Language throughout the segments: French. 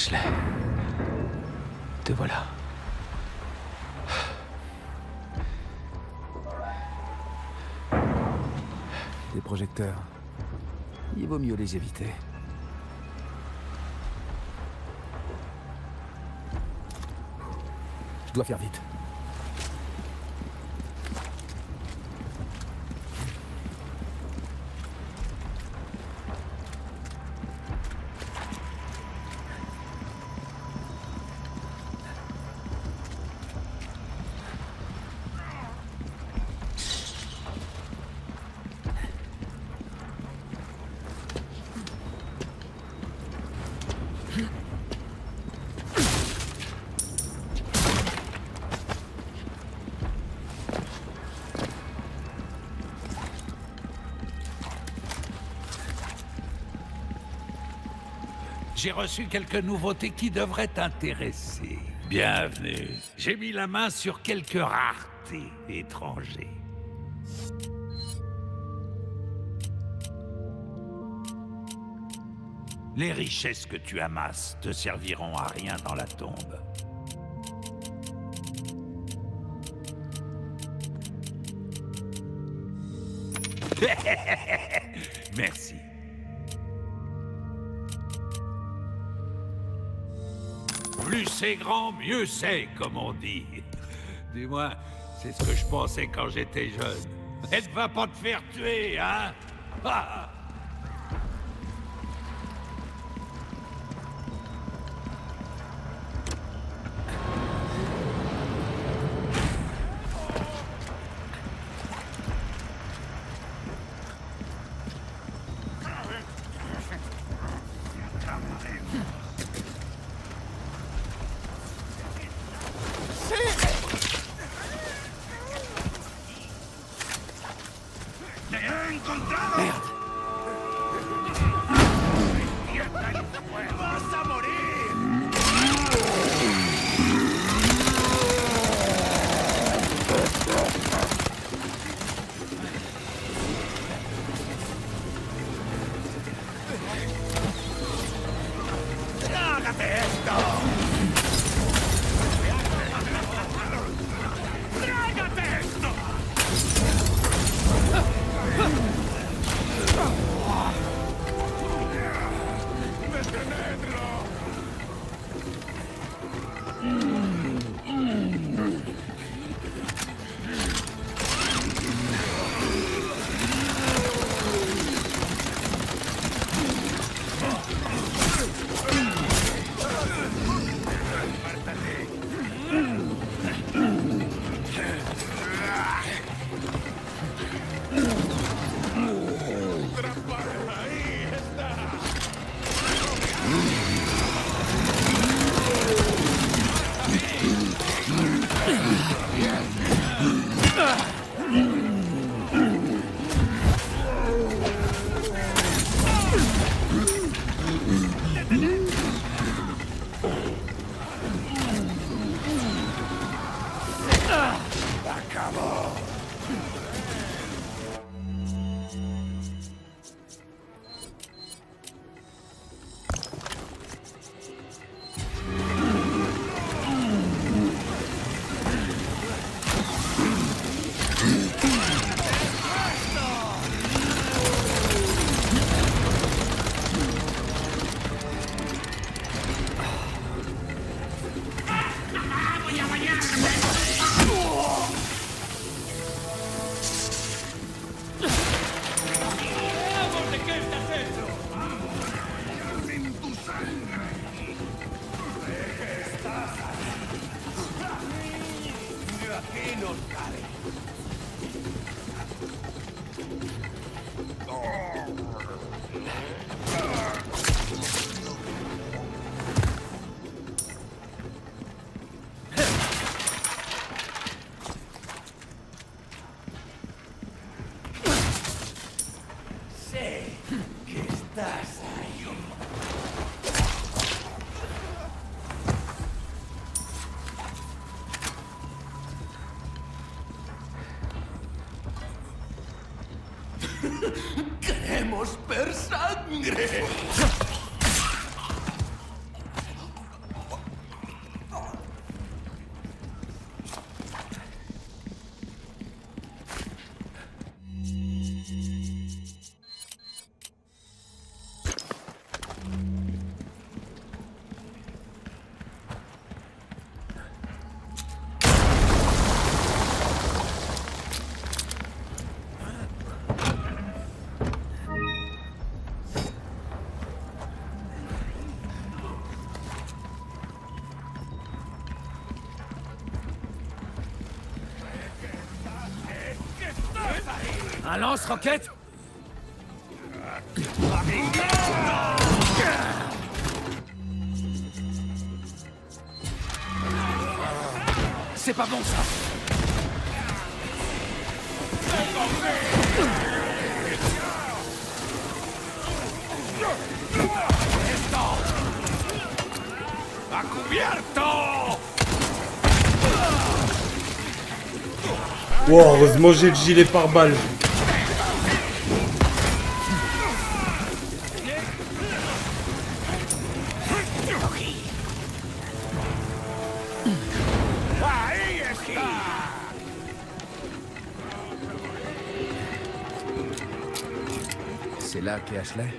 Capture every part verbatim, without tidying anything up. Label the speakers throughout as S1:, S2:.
S1: Ashley. Te voilà.
S2: Les projecteurs. Il vaut mieux les éviter. Je dois faire vite.
S3: J'ai reçu quelques nouveautés qui devraient t'intéresser. Bienvenue. J'ai mis la main sur quelques raretés étrangères. Les richesses que tu amasses te serviront à rien dans la tombe. Merci. Plus c'est grand, mieux c'est, comme on dit. Du moins, c'est ce que je pensais quand j'étais jeune. Elle ne va pas te faire tuer, hein? Ah!
S4: ¡Queremos ver sangre!
S1: Un lance-roquette? C'est pas bon, ça!
S3: ¡A cubierto!
S4: Wow, heureusement j'ai le gilet pare-balles.
S2: C'est là qu'est Ashley?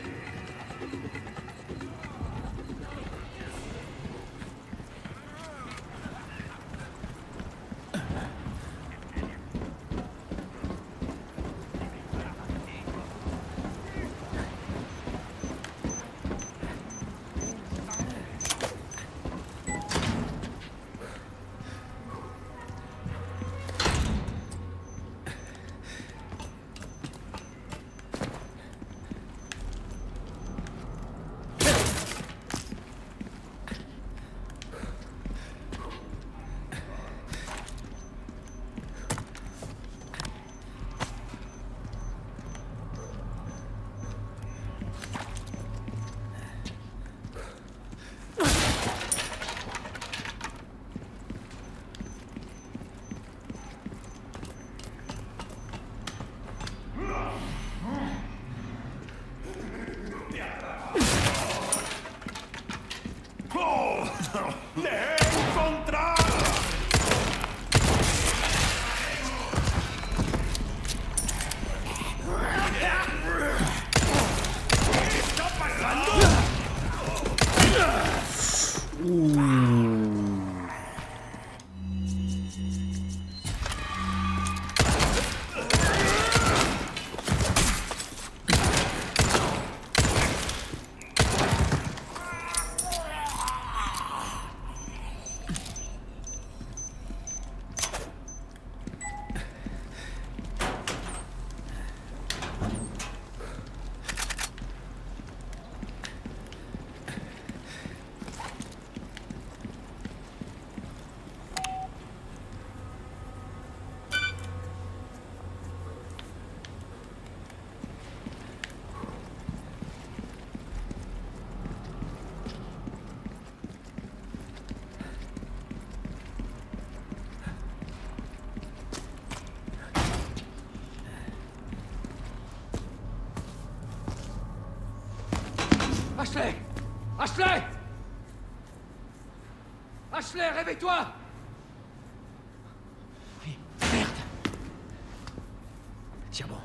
S1: Ashley! Ashley! Ashley, réveille-toi! Oui, merde! Tiens bon.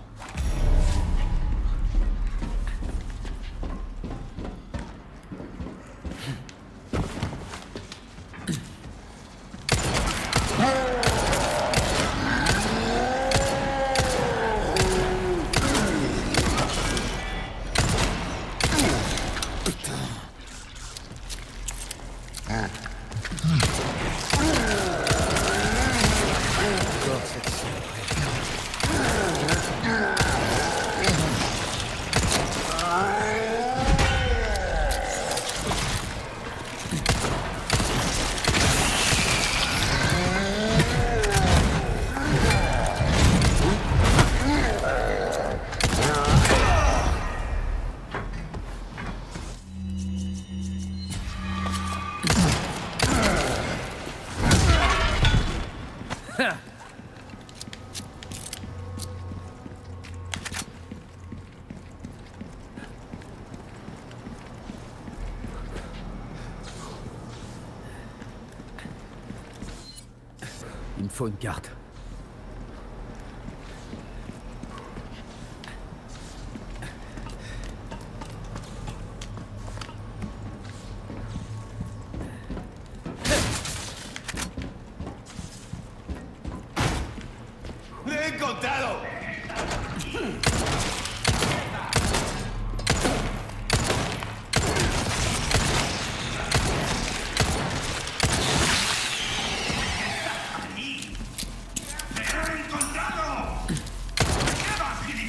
S2: Il me faut une carte.
S3: ¡Le he encontrado! ¡Me he encontrado! ¿Qué vas, gilipollas?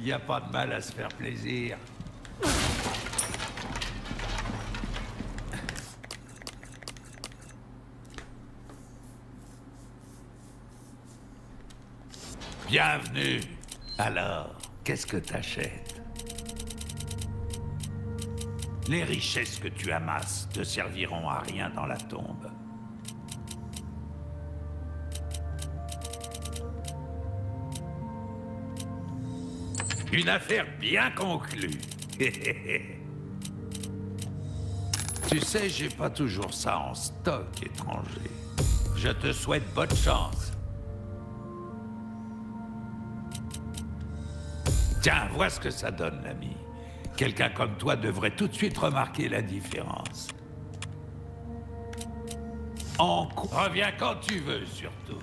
S3: Il n'y a pas de mal à se faire plaisir. Bienvenue. Alors, qu'est-ce que t'achètes? Les richesses que tu amasses te serviront à rien dans la tombe. Une affaire bien conclue. Tu sais, j'ai pas toujours ça en stock, étranger. Je te souhaite bonne chance. Tiens, vois ce que ça donne, l'ami. Quelqu'un comme toi devrait tout de suite remarquer la différence. En quoi? Reviens quand tu veux, surtout.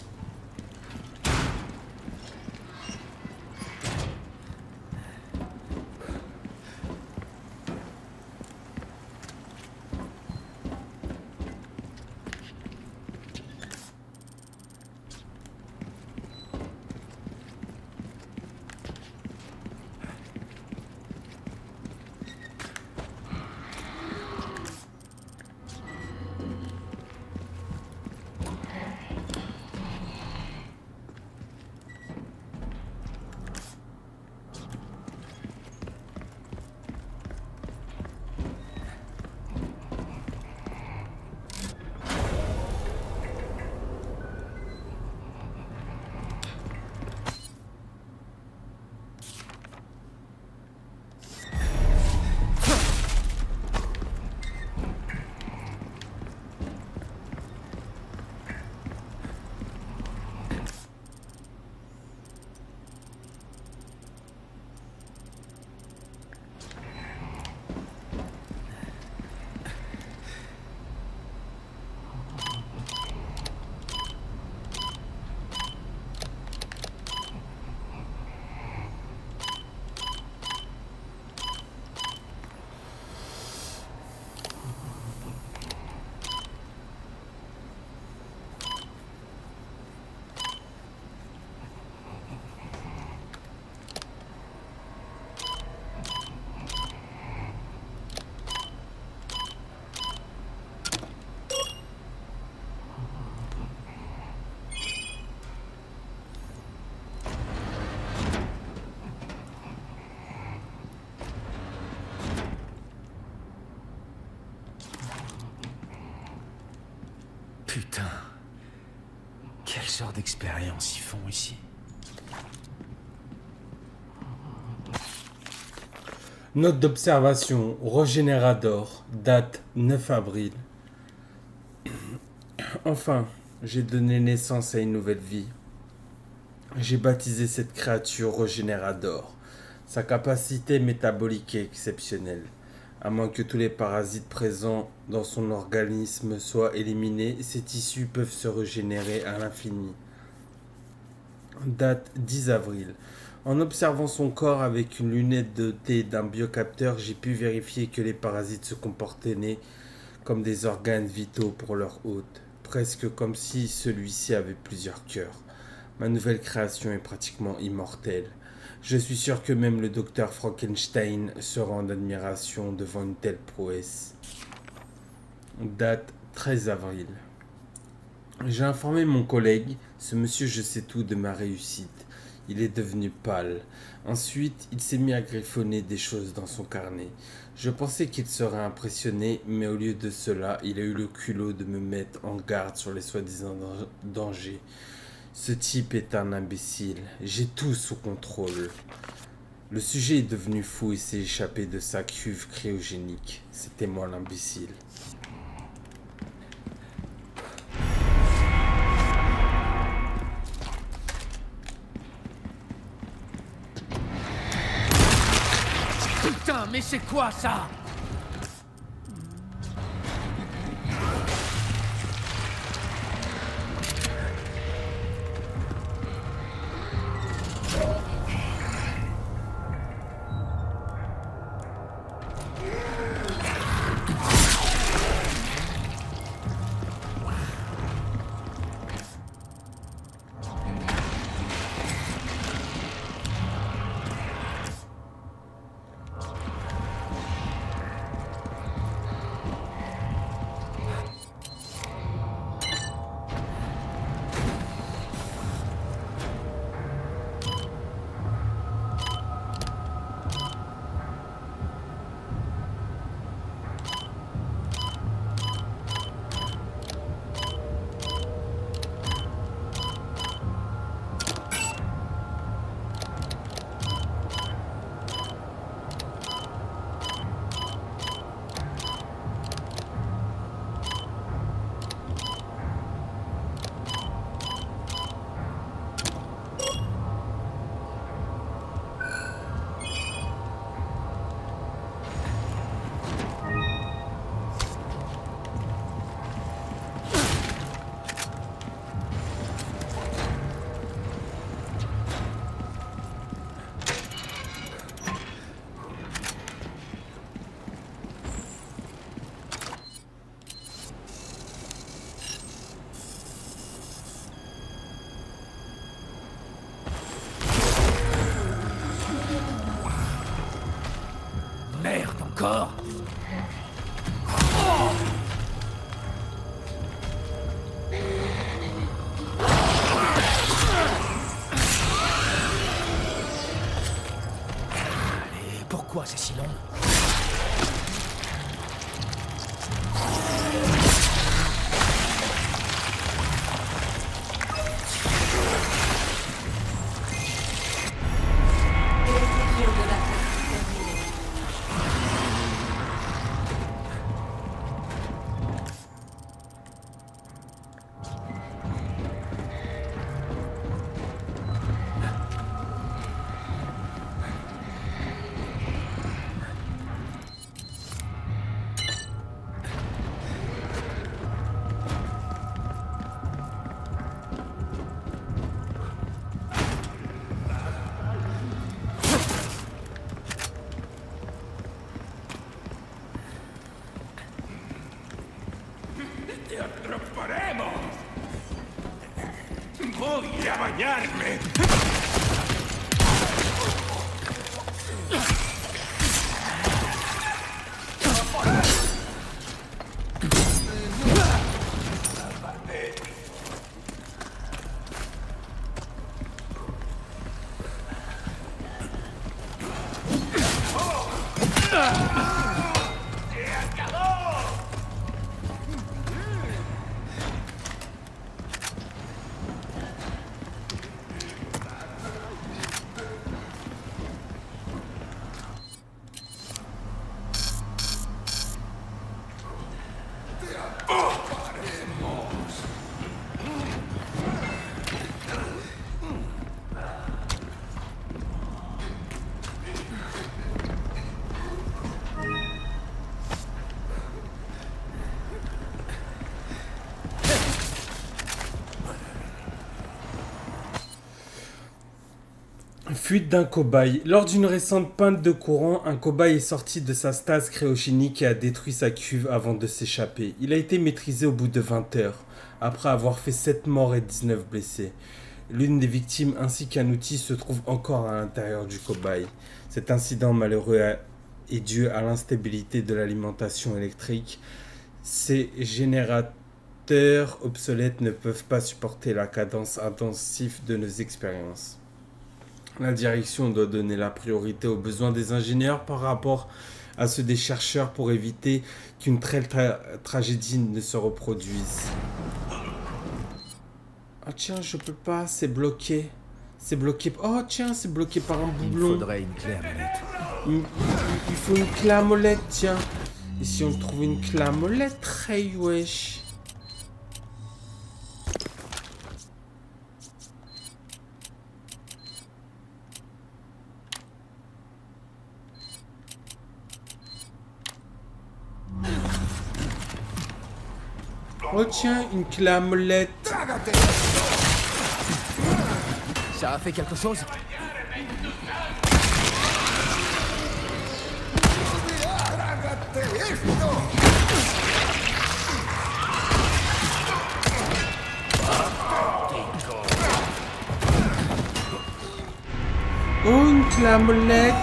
S2: Putain. Quelle sorte d'expérience ils font ici?
S4: Note d'observation. Rogénérador. Date neuf avril. Enfin, j'ai donné naissance à une nouvelle vie. J'ai baptisé cette créature Rogénérador. Sa capacité métabolique est exceptionnelle. À moins que tous les parasites présents dans son organisme soient éliminés, ses tissus peuvent se régénérer à l'infini. Date dix avril. En observant son corps avec une lunette dotée d'un biocapteur, j'ai pu vérifier que les parasites se comportaient comme des organes vitaux pour leur hôte, presque comme si celui-ci avait plusieurs cœurs. Ma nouvelle création est pratiquement immortelle. Je suis sûr que même le docteur Frankenstein sera en admiration devant une telle prouesse. Date treize avril. J'ai informé mon collègue, ce monsieur je sais tout de ma réussite. Il est devenu pâle. Ensuite, il s'est mis à griffonner des choses dans son carnet. Je pensais qu'il serait impressionné, mais au lieu de cela, il a eu le culot de me mettre en garde sur les soi-disant dangers. Ce type est un imbécile. J'ai tout sous contrôle. Le sujet est devenu fou et s'est échappé de sa cuve cryogénique. C'était moi l'imbécile.
S1: Putain, mais c'est quoi ça? encore. Allez, pourquoi c'est si long?
S3: Voy a bañarme.
S4: Fuite d'un cobaye. Lors d'une récente panne de courant, un cobaye est sorti de sa stase cryogénique et a détruit sa cuve avant de s'échapper. Il a été maîtrisé au bout de vingt heures, après avoir fait sept morts et dix-neuf blessés. L'une des victimes ainsi qu'un outil se trouve encore à l'intérieur du cobaye. Cet incident malheureux est dû à l'instabilité de l'alimentation électrique. Ces générateurs obsolètes ne peuvent pas supporter la cadence intensive de nos expériences. La direction doit donner la priorité aux besoins des ingénieurs par rapport à ceux des chercheurs pour éviter qu'une telle tra tragédie ne se reproduise. Ah tiens, je peux pas, c'est bloqué. C'est bloqué. Oh tiens, c'est bloqué par un doublon.
S1: Il faudrait une clé à molette.
S4: Il, il faut une clé à molette, tiens. Et si on trouve une clé à molette, hey wesh. Oh tiens, une clé à molette.
S1: Ça a fait quelque chose?
S4: Oh, une clé à molette.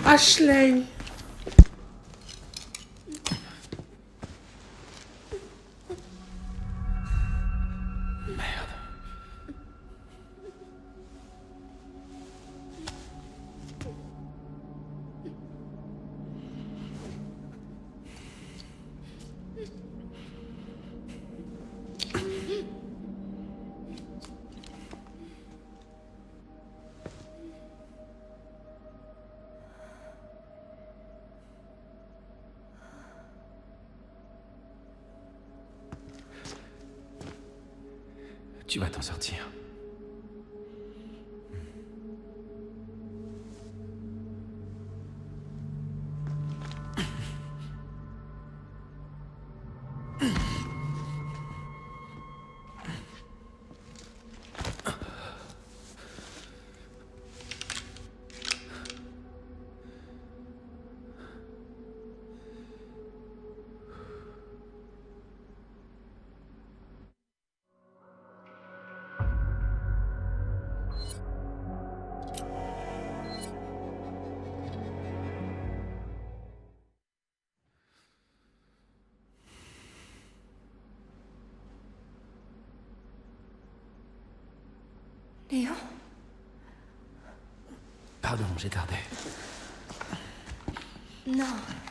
S4: Ashley.
S2: Tu vas t'en sortir.
S5: Léon?
S2: Pardon, j'ai tardé.
S5: Non.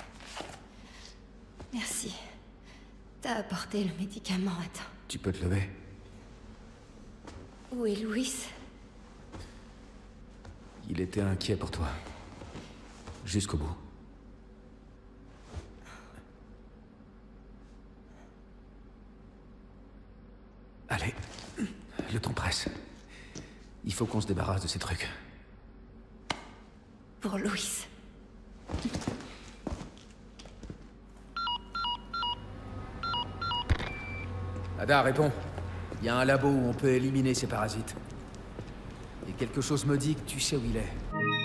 S5: Merci. T'as apporté le médicament, attends.
S2: Tu peux te lever?
S5: Où est Louis?
S2: Il était inquiet pour toi. Jusqu'au bout. Allez, le temps presse. Il faut qu'on se débarrasse de ces trucs.
S5: Pour Louis.
S2: Ada, réponds. Il y a un labo où on peut éliminer ces parasites. Et quelque chose me dit que tu sais où il est.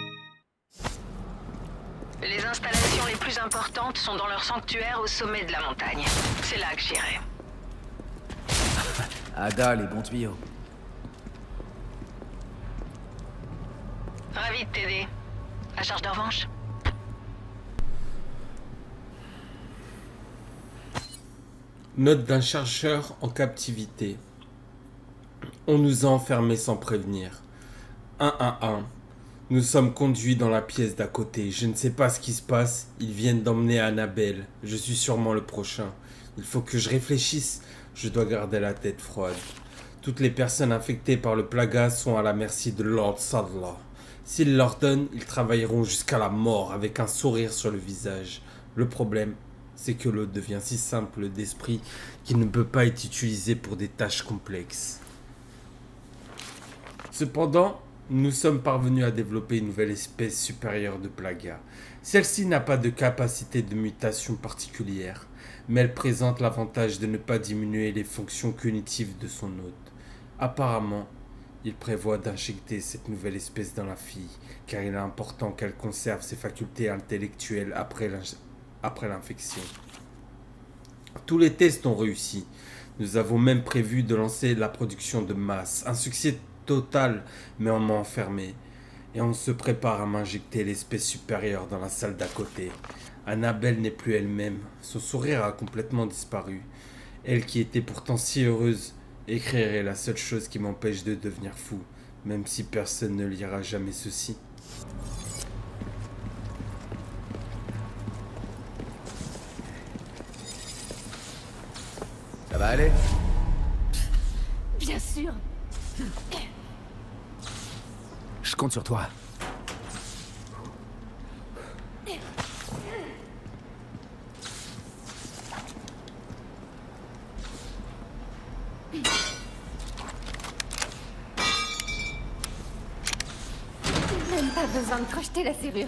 S6: Les installations les plus importantes sont dans leur sanctuaire au sommet de la montagne. C'est là que j'irai.
S2: Ada, les bons tuyaux.
S6: Ravi de t'aider. À charge de revanche.
S4: Note d'un chercheur en captivité. On nous a enfermés sans prévenir. un un un. Nous sommes conduits dans la pièce d'à côté. Je ne sais pas ce qui se passe. Ils viennent d'emmener Annabelle. Je suis sûrement le prochain. Il faut que je réfléchisse. Je dois garder la tête froide. Toutes les personnes infectées par le plaga sont à la merci de Lord Sadler. S'ils l'ordonnent, ils travailleront jusqu'à la mort avec un sourire sur le visage. Le problème, c'est que l'autre devient si simple d'esprit qu'il ne peut pas être utilisé pour des tâches complexes. Cependant, nous sommes parvenus à développer une nouvelle espèce supérieure de plaga. Celle-ci n'a pas de capacité de mutation particulière, mais elle présente l'avantage de ne pas diminuer les fonctions cognitives de son hôte. Apparemment, il prévoit d'injecter cette nouvelle espèce dans la fille, car il est important qu'elle conserve ses facultés intellectuelles après l'infection. Tous les tests ont réussi. Nous avons même prévu de lancer la production de masse. Un succès total, mais on m'a enfermé. Et on se prépare à m'injecter l'espèce supérieure dans la salle d'à côté. Annabelle n'est plus elle-même. Son sourire a complètement disparu. Elle qui était pourtant si heureuse. Écrire est la seule chose qui m'empêche de devenir fou, même si personne ne lira jamais ceci.
S2: Ça va aller?
S5: Bien sûr.
S2: Je compte sur toi.
S5: Même pas besoin de crocheter la serrure.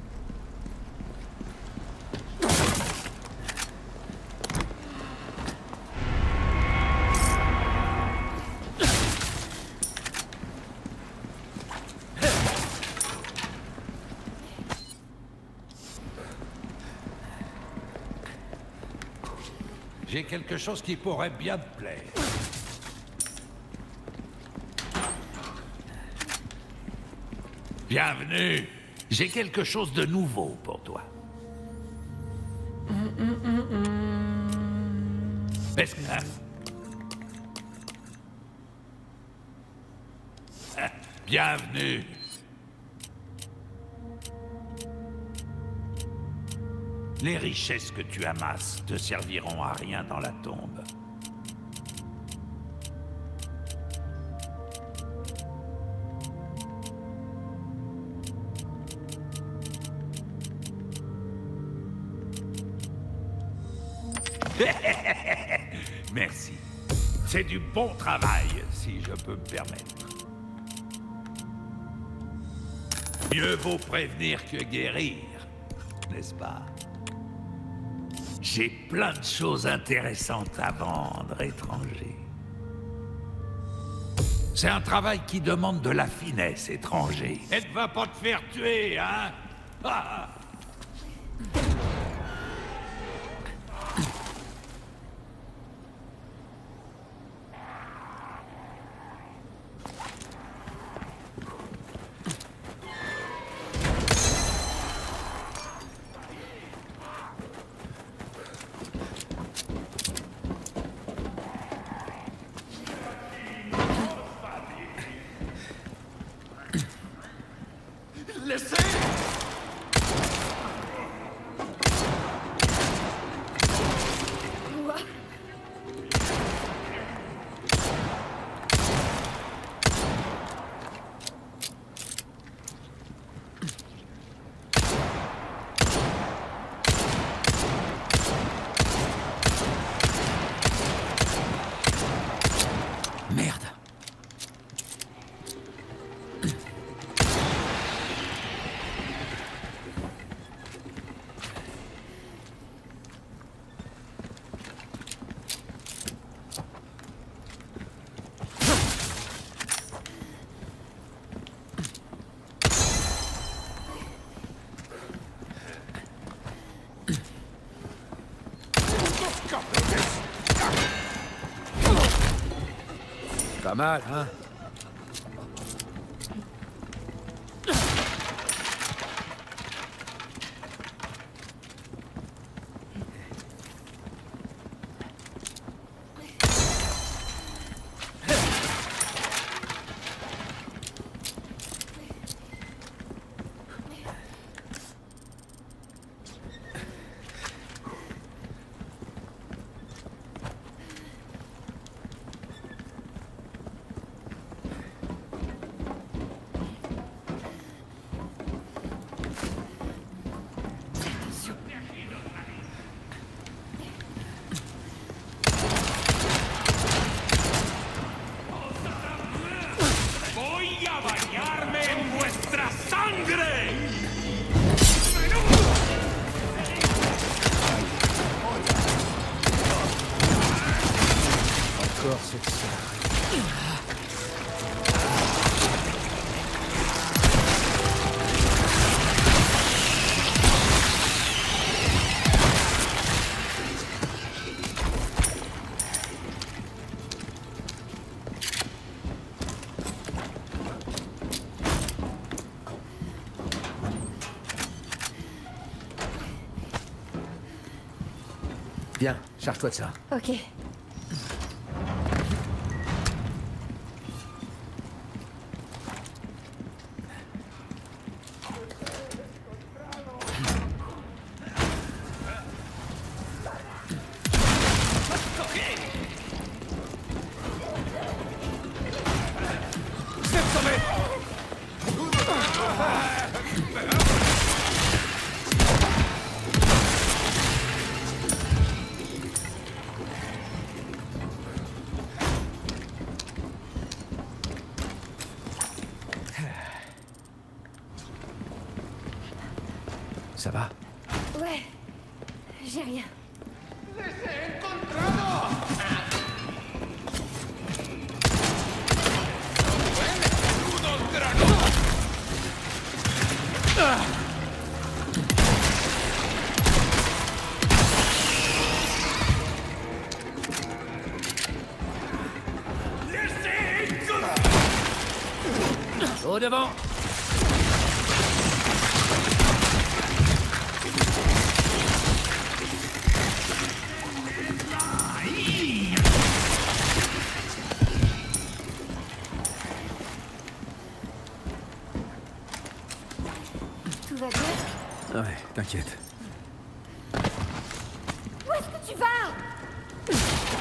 S3: J'ai quelque chose qui pourrait bien te plaire. Bienvenue J'ai quelque chose de nouveau pour toi.
S1: Hum, hum, hum, hum.
S3: Est-ce que... Bienvenue. Les richesses que tu amasses te serviront à rien dans la tombe. Merci. C'est du bon travail, si je peux me permettre. Mieux vaut prévenir que guérir, n'est-ce pas? J'ai plein de choses intéressantes à vendre, étranger. C'est un travail qui demande de la finesse, étranger. Elle ne va pas te faire tuer, hein? Ah.
S1: Laissez!
S5: Quoi?
S2: Merde. Pas mal, hein? Encore cette sœur. Viens, charge-toi de ça.
S5: Ok.
S2: Ça va?
S5: Ouais. J'ai rien.
S2: Au devant! Ouais, t'inquiète.
S5: Où est-ce que tu vas?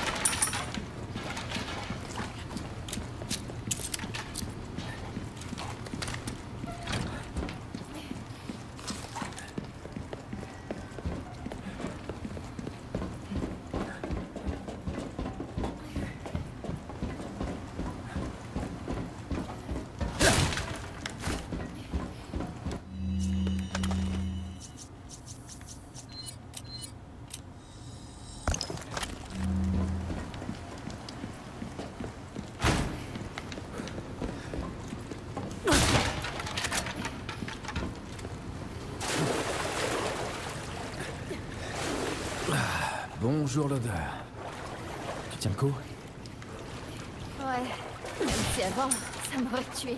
S2: Bonjour l'odeur. Tu tiens le coup?
S5: Ouais. Même si avant, ça m'aurait tué.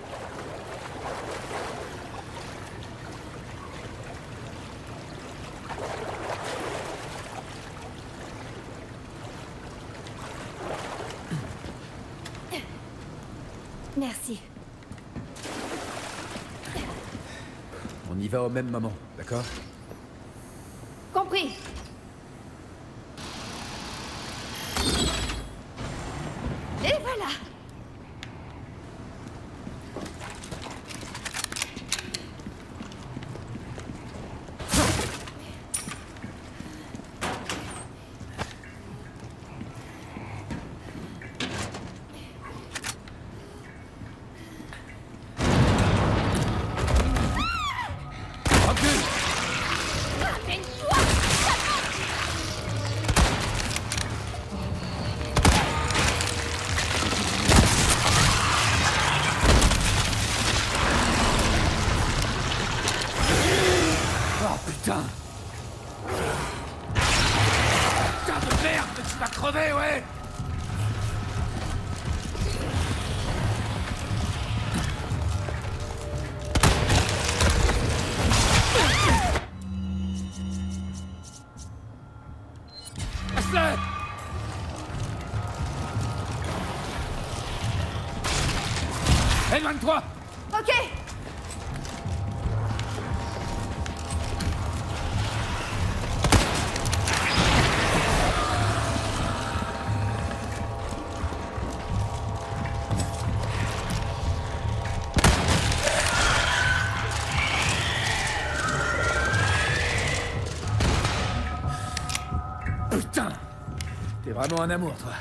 S5: Merci.
S2: On y va au même moment, d'accord?
S5: Compris. Et voilà.
S2: Putain! Putain de merde, mais tu vas crever, ouais! Ashley! Éloigne-toi!
S5: Ok.
S2: Putain! T'es vraiment un amour, toi.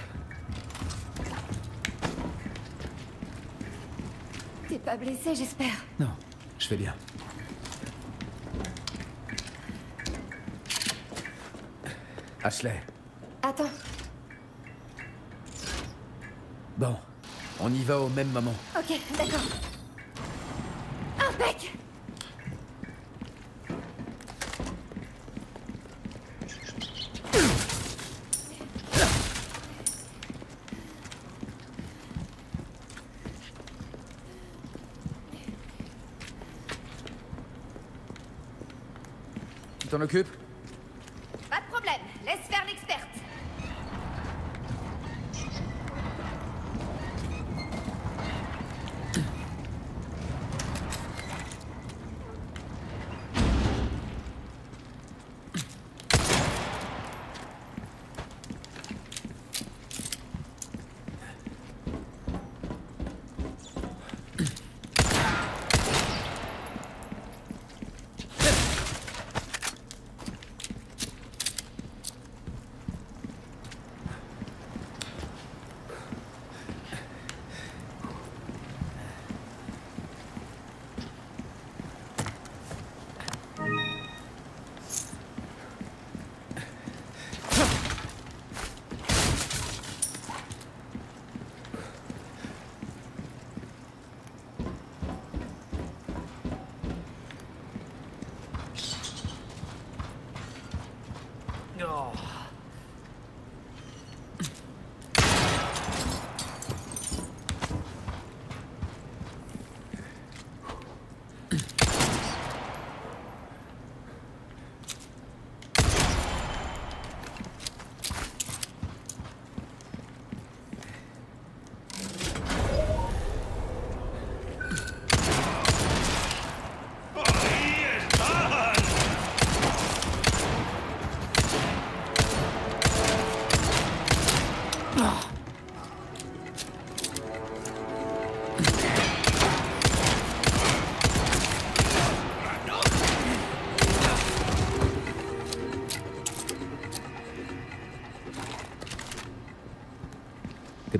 S5: T'es pas blessé, j'espère.
S2: Non, je fais bien. Ashley.
S5: Attends.
S2: Bon, on y va au même moment.
S5: Ok, d'accord. Impec.
S2: Tu t'en occupes?
S5: Pas de problème. Laisse faire l'experte.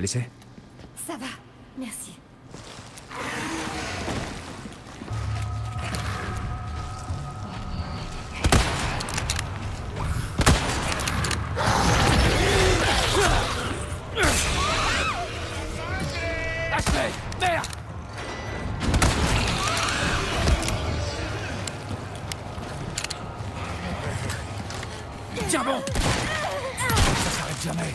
S2: blessé?
S5: Ça va, merci.
S1: Ashley! Merde! Tiens bon! Ça s'arrête jamais!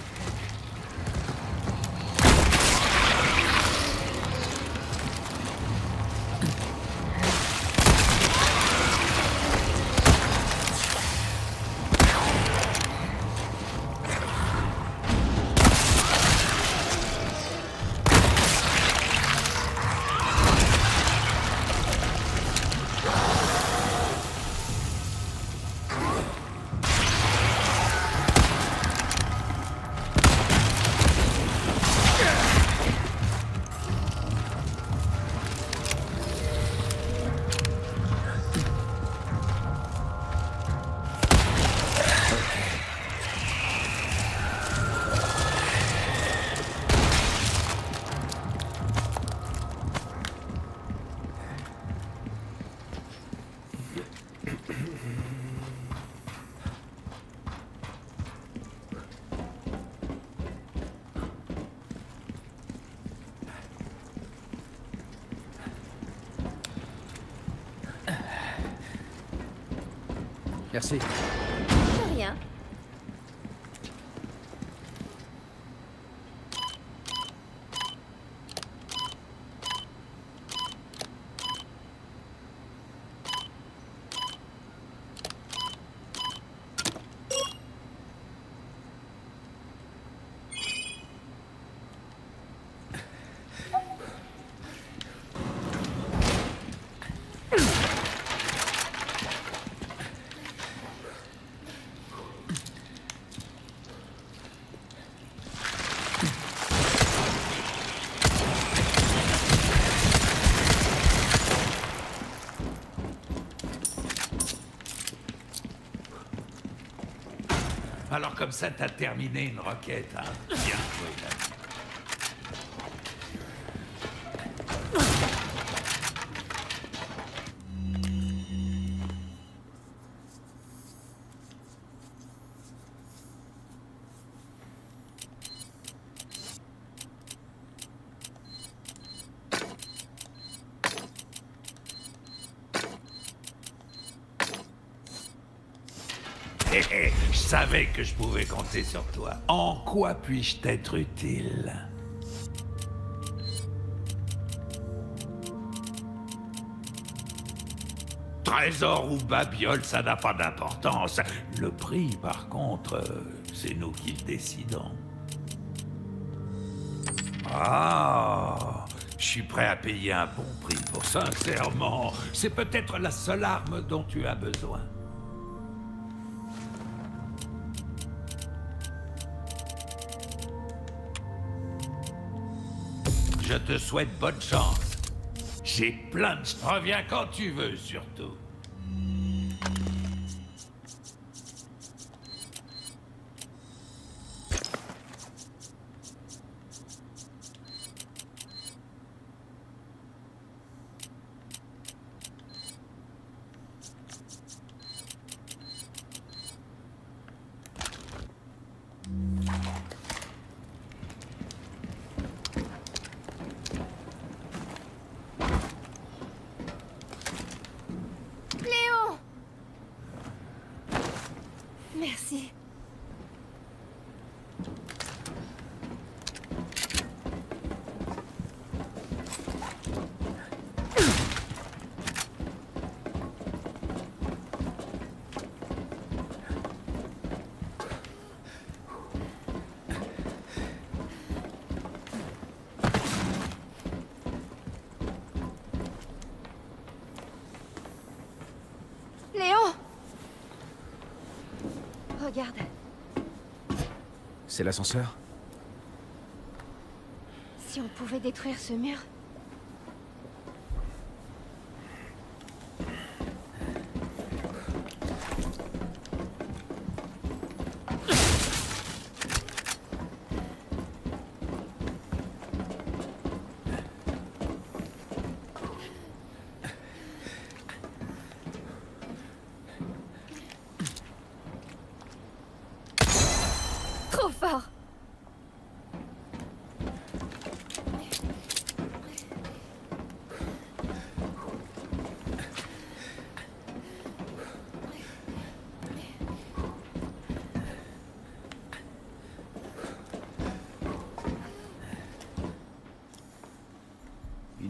S2: Merci.
S5: De rien.
S3: Alors comme ça, t'as terminé une requête, hein? Bien joué, l'ami. Hé hé, je savais que je pouvais compter sur toi. En quoi puis-je t'être utile? Trésor ou babiole, ça n'a pas d'importance. Le prix, par contre, euh, c'est nous qui le décidons. Ah, je suis prêt à payer un bon prix pour sincèrement. C'est peut-être la seule arme dont tu as besoin. Je te souhaite bonne chance. J'ai plein de... Reviens quand tu veux, surtout.
S5: Merci. Léon! Regarde.
S2: C'est l'ascenseur?
S5: Si on pouvait détruire ce mur.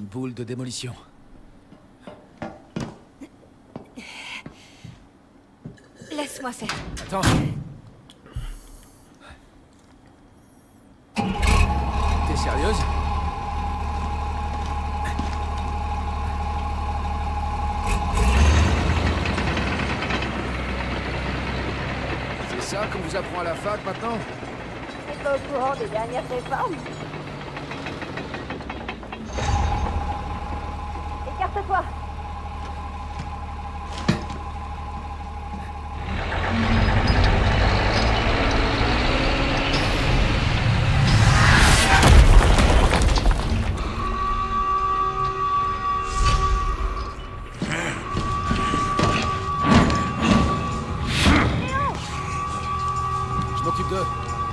S2: boule de démolition.
S5: Laisse-moi faire.
S2: Attends. T'es sérieuse? C'est ça qu'on vous apprend à la fac maintenant?
S5: T'es pas au courant des dernières réformes? Écarte-toi!
S2: Je m'occupe d'eux.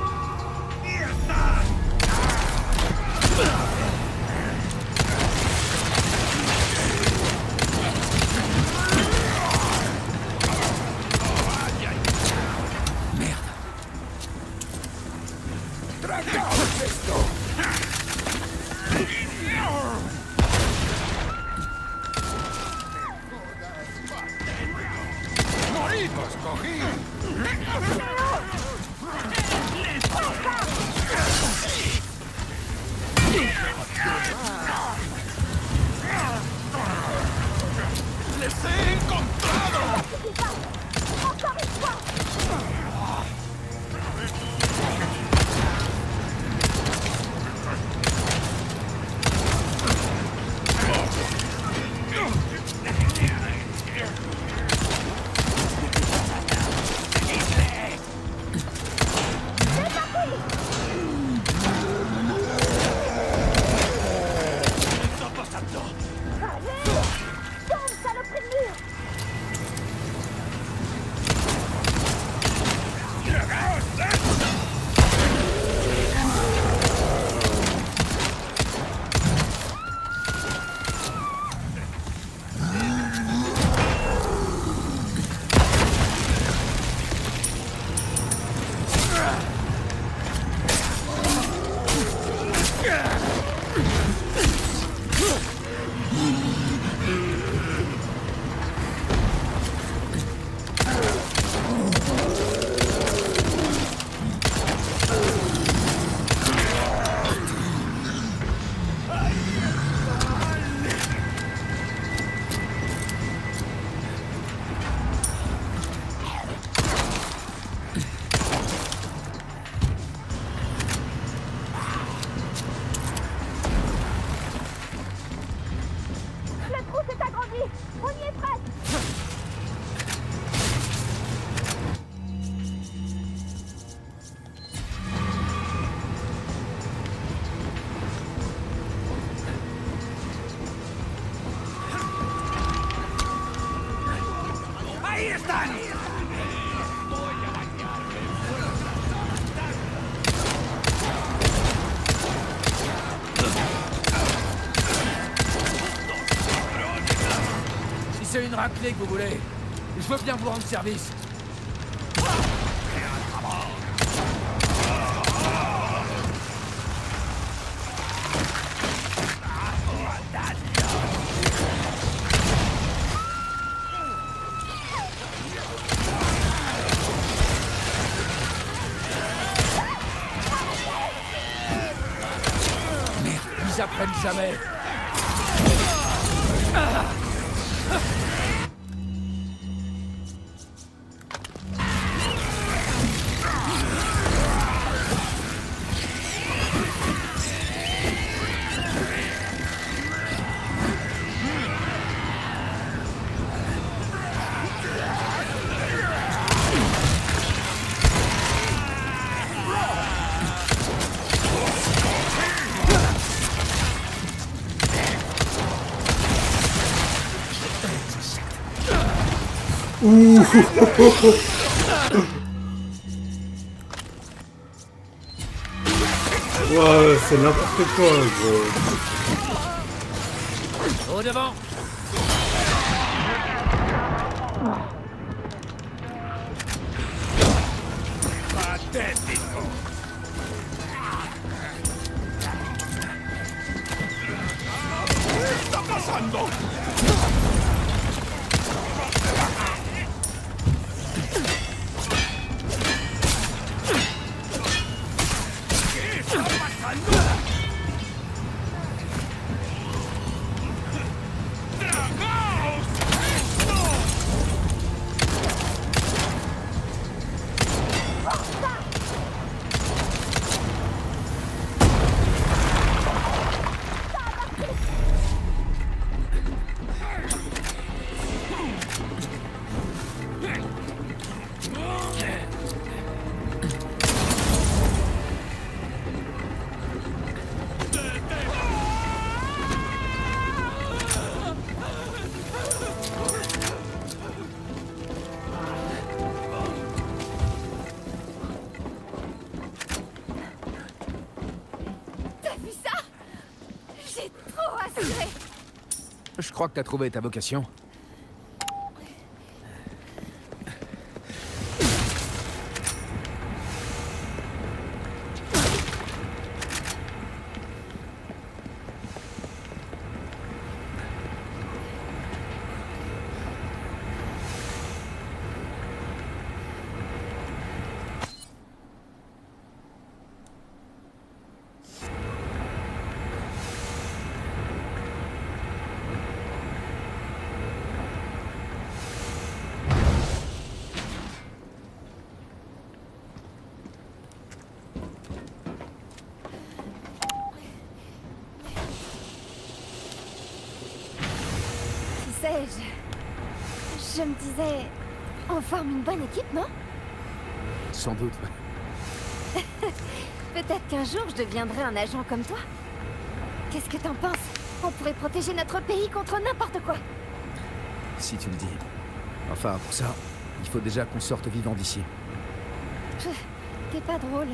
S2: C'est une raclée que vous voulez. Je veux bien vous rendre service. Merde, ils apprennent jamais. Ah!
S4: Ouh. Ouais, c'est n'importe quoi, gros.
S2: Au devant.
S3: Pathético. pasando? ¿Qué está pasando? ¡Tragaos esto!
S2: Je crois que t'as trouvé ta vocation.
S5: Je... je me disais... on forme une bonne équipe, non?
S2: Sans doute.
S5: Peut-être qu'un jour, je deviendrai un agent comme toi. Qu'est-ce que t'en penses? On pourrait protéger notre pays contre n'importe quoi.
S2: Si tu le dis. Enfin, pour ça, il faut déjà qu'on sorte vivant d'ici.
S5: T'es pas drôle.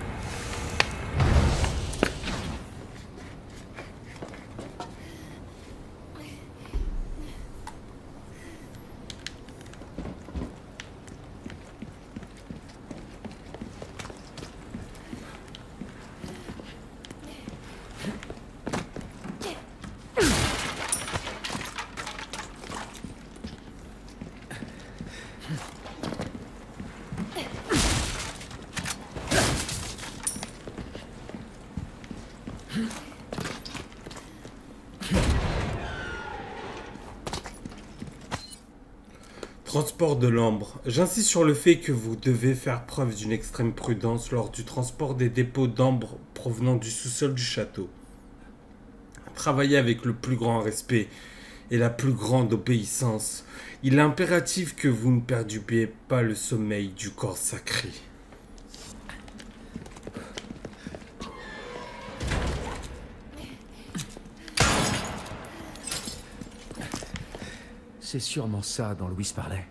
S4: Transport de l'ambre. J'insiste sur le fait que vous devez faire preuve d'une extrême prudence lors du transport des dépôts d'ambre provenant du sous-sol du château. Travaillez avec le plus grand respect et la plus grande obéissance. Il est impératif que vous ne perturbiez pas le sommeil du corps sacré.
S2: C'est sûrement ça dont Louis parlait.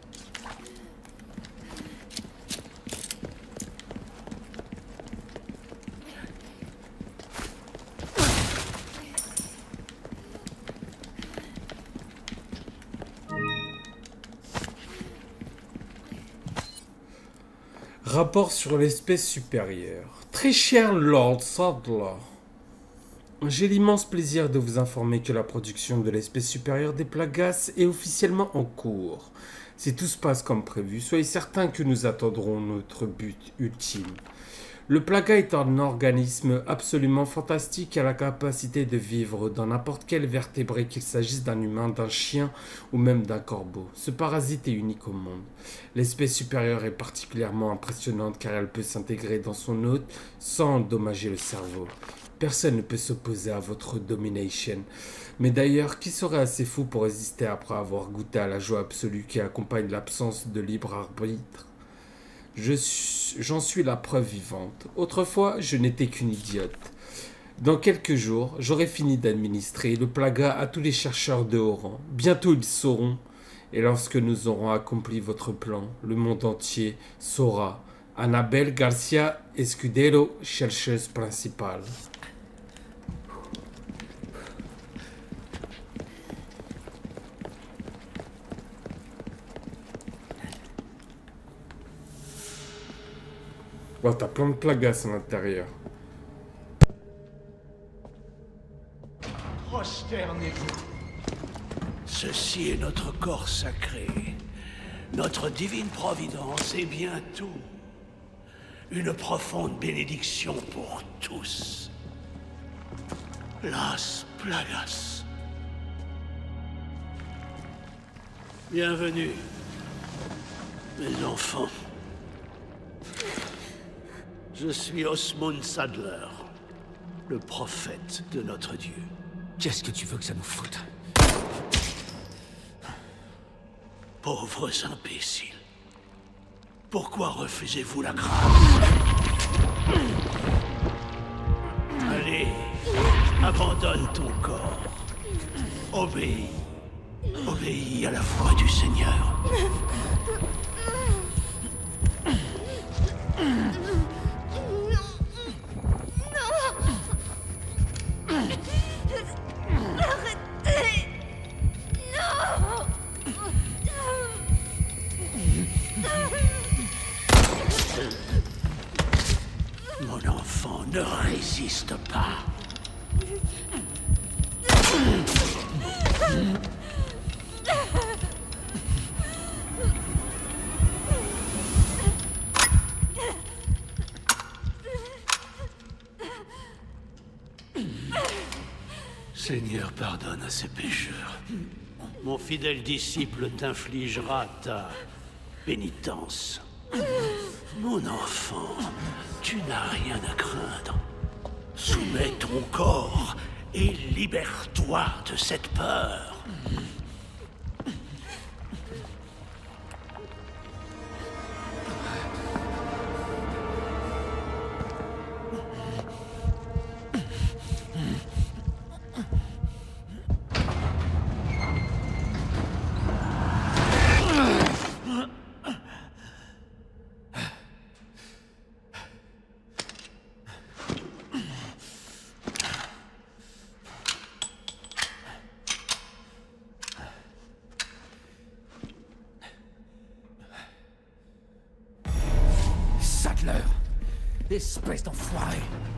S4: Rapport sur l'espèce supérieure. Très cher Lord Sadler, j'ai l'immense plaisir de vous informer que la production de l'espèce supérieure des Plagas est officiellement en cours. Si tout se passe comme prévu, soyez certains que nous atteindrons notre but ultime. Le Plaga est un organisme absolument fantastique à la capacité de vivre dans n'importe quel vertébré, qu'il s'agisse d'un humain, d'un chien ou même d'un corbeau. Ce parasite est unique au monde. L'espèce supérieure est particulièrement impressionnante car elle peut s'intégrer dans son hôte sans endommager le cerveau. Personne ne peut s'opposer à votre domination. Mais d'ailleurs, qui serait assez fou pour résister après avoir goûté à la joie absolue qui accompagne l'absence de libre arbitre? Je suis, j'en suis la preuve vivante. Autrefois, je n'étais qu'une idiote. Dans quelques jours, j'aurai fini d'administrer le Plaga à tous les chercheurs de haut rang. Bientôt, ils sauront. Et lorsque nous aurons accompli votre plan, le monde entier saura. Annabelle Garcia Escudero, chercheuse principale. Bon, t'as plein de Plagas à l'intérieur.
S3: Prosternez-vous.
S7: Ceci est notre corps sacré, notre divine providence et bientôt une profonde bénédiction pour tous. Las Plagas. Bienvenue, mes enfants. Je suis Osmond Sadler, le prophète de notre Dieu.
S1: Qu'est-ce que tu veux que ça nous foute?
S7: Pauvres imbéciles. Pourquoi refusez-vous la grâce? Allez, abandonne ton corps. Obéis. Obéis à la voix du Seigneur. Mon enfant, ne résiste pas. Seigneur, pardonne à ces pécheurs. Mon fidèle disciple t'infligera ta pénitence. Mon enfant, tu n'as rien à craindre. Soumets ton corps et libère-toi de cette peur.
S1: Sadler! Espèce d'enfoiré!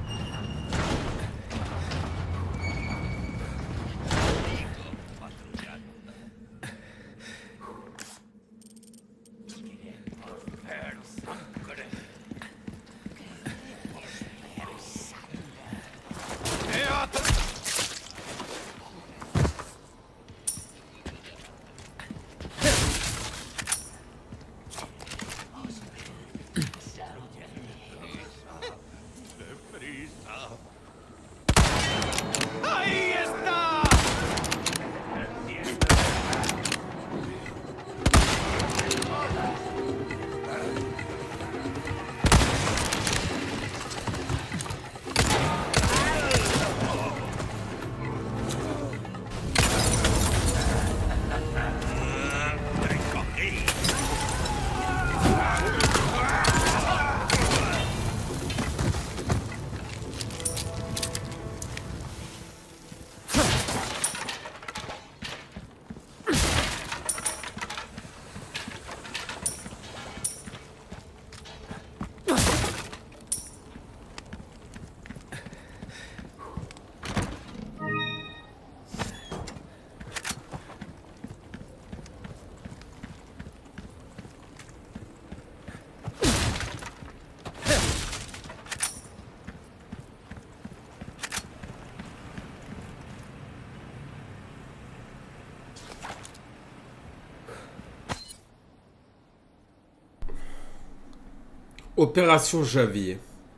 S4: Opération Javier.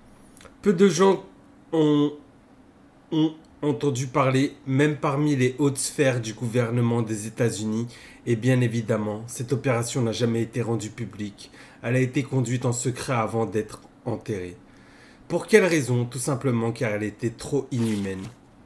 S4: Peu de gens ont, ont entendu parler, même parmi les hautes sphères du gouvernement des États-Unis, et bien évidemment, cette opération n'a jamais été rendue publique. Elle a été conduite en secret avant d'être enterrée. Pour quelle raison? Tout simplement car elle était trop inhumaine.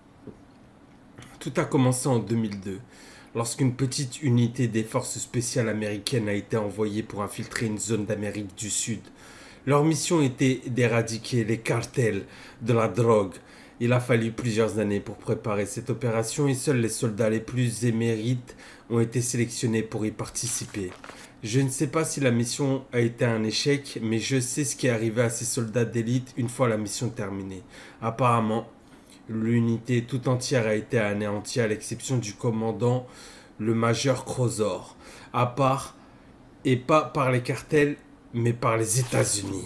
S4: Tout a commencé en deux mille deux, lorsqu'une petite unité des forces spéciales américaines a été envoyée pour infiltrer une zone d'Amérique du Sud. Leur mission était d'éradiquer les cartels de la drogue. Il a fallu plusieurs années pour préparer cette opération et seuls les soldats les plus émérites ont été sélectionnés pour y participer. Je ne sais pas si la mission a été un échec, mais je sais ce qui est arrivé à ces soldats d'élite une fois la mission terminée. Apparemment, l'unité tout entière a été anéantie à l'exception du commandant le major Krozor, à part, et pas par les cartels, mais par les États-Unis.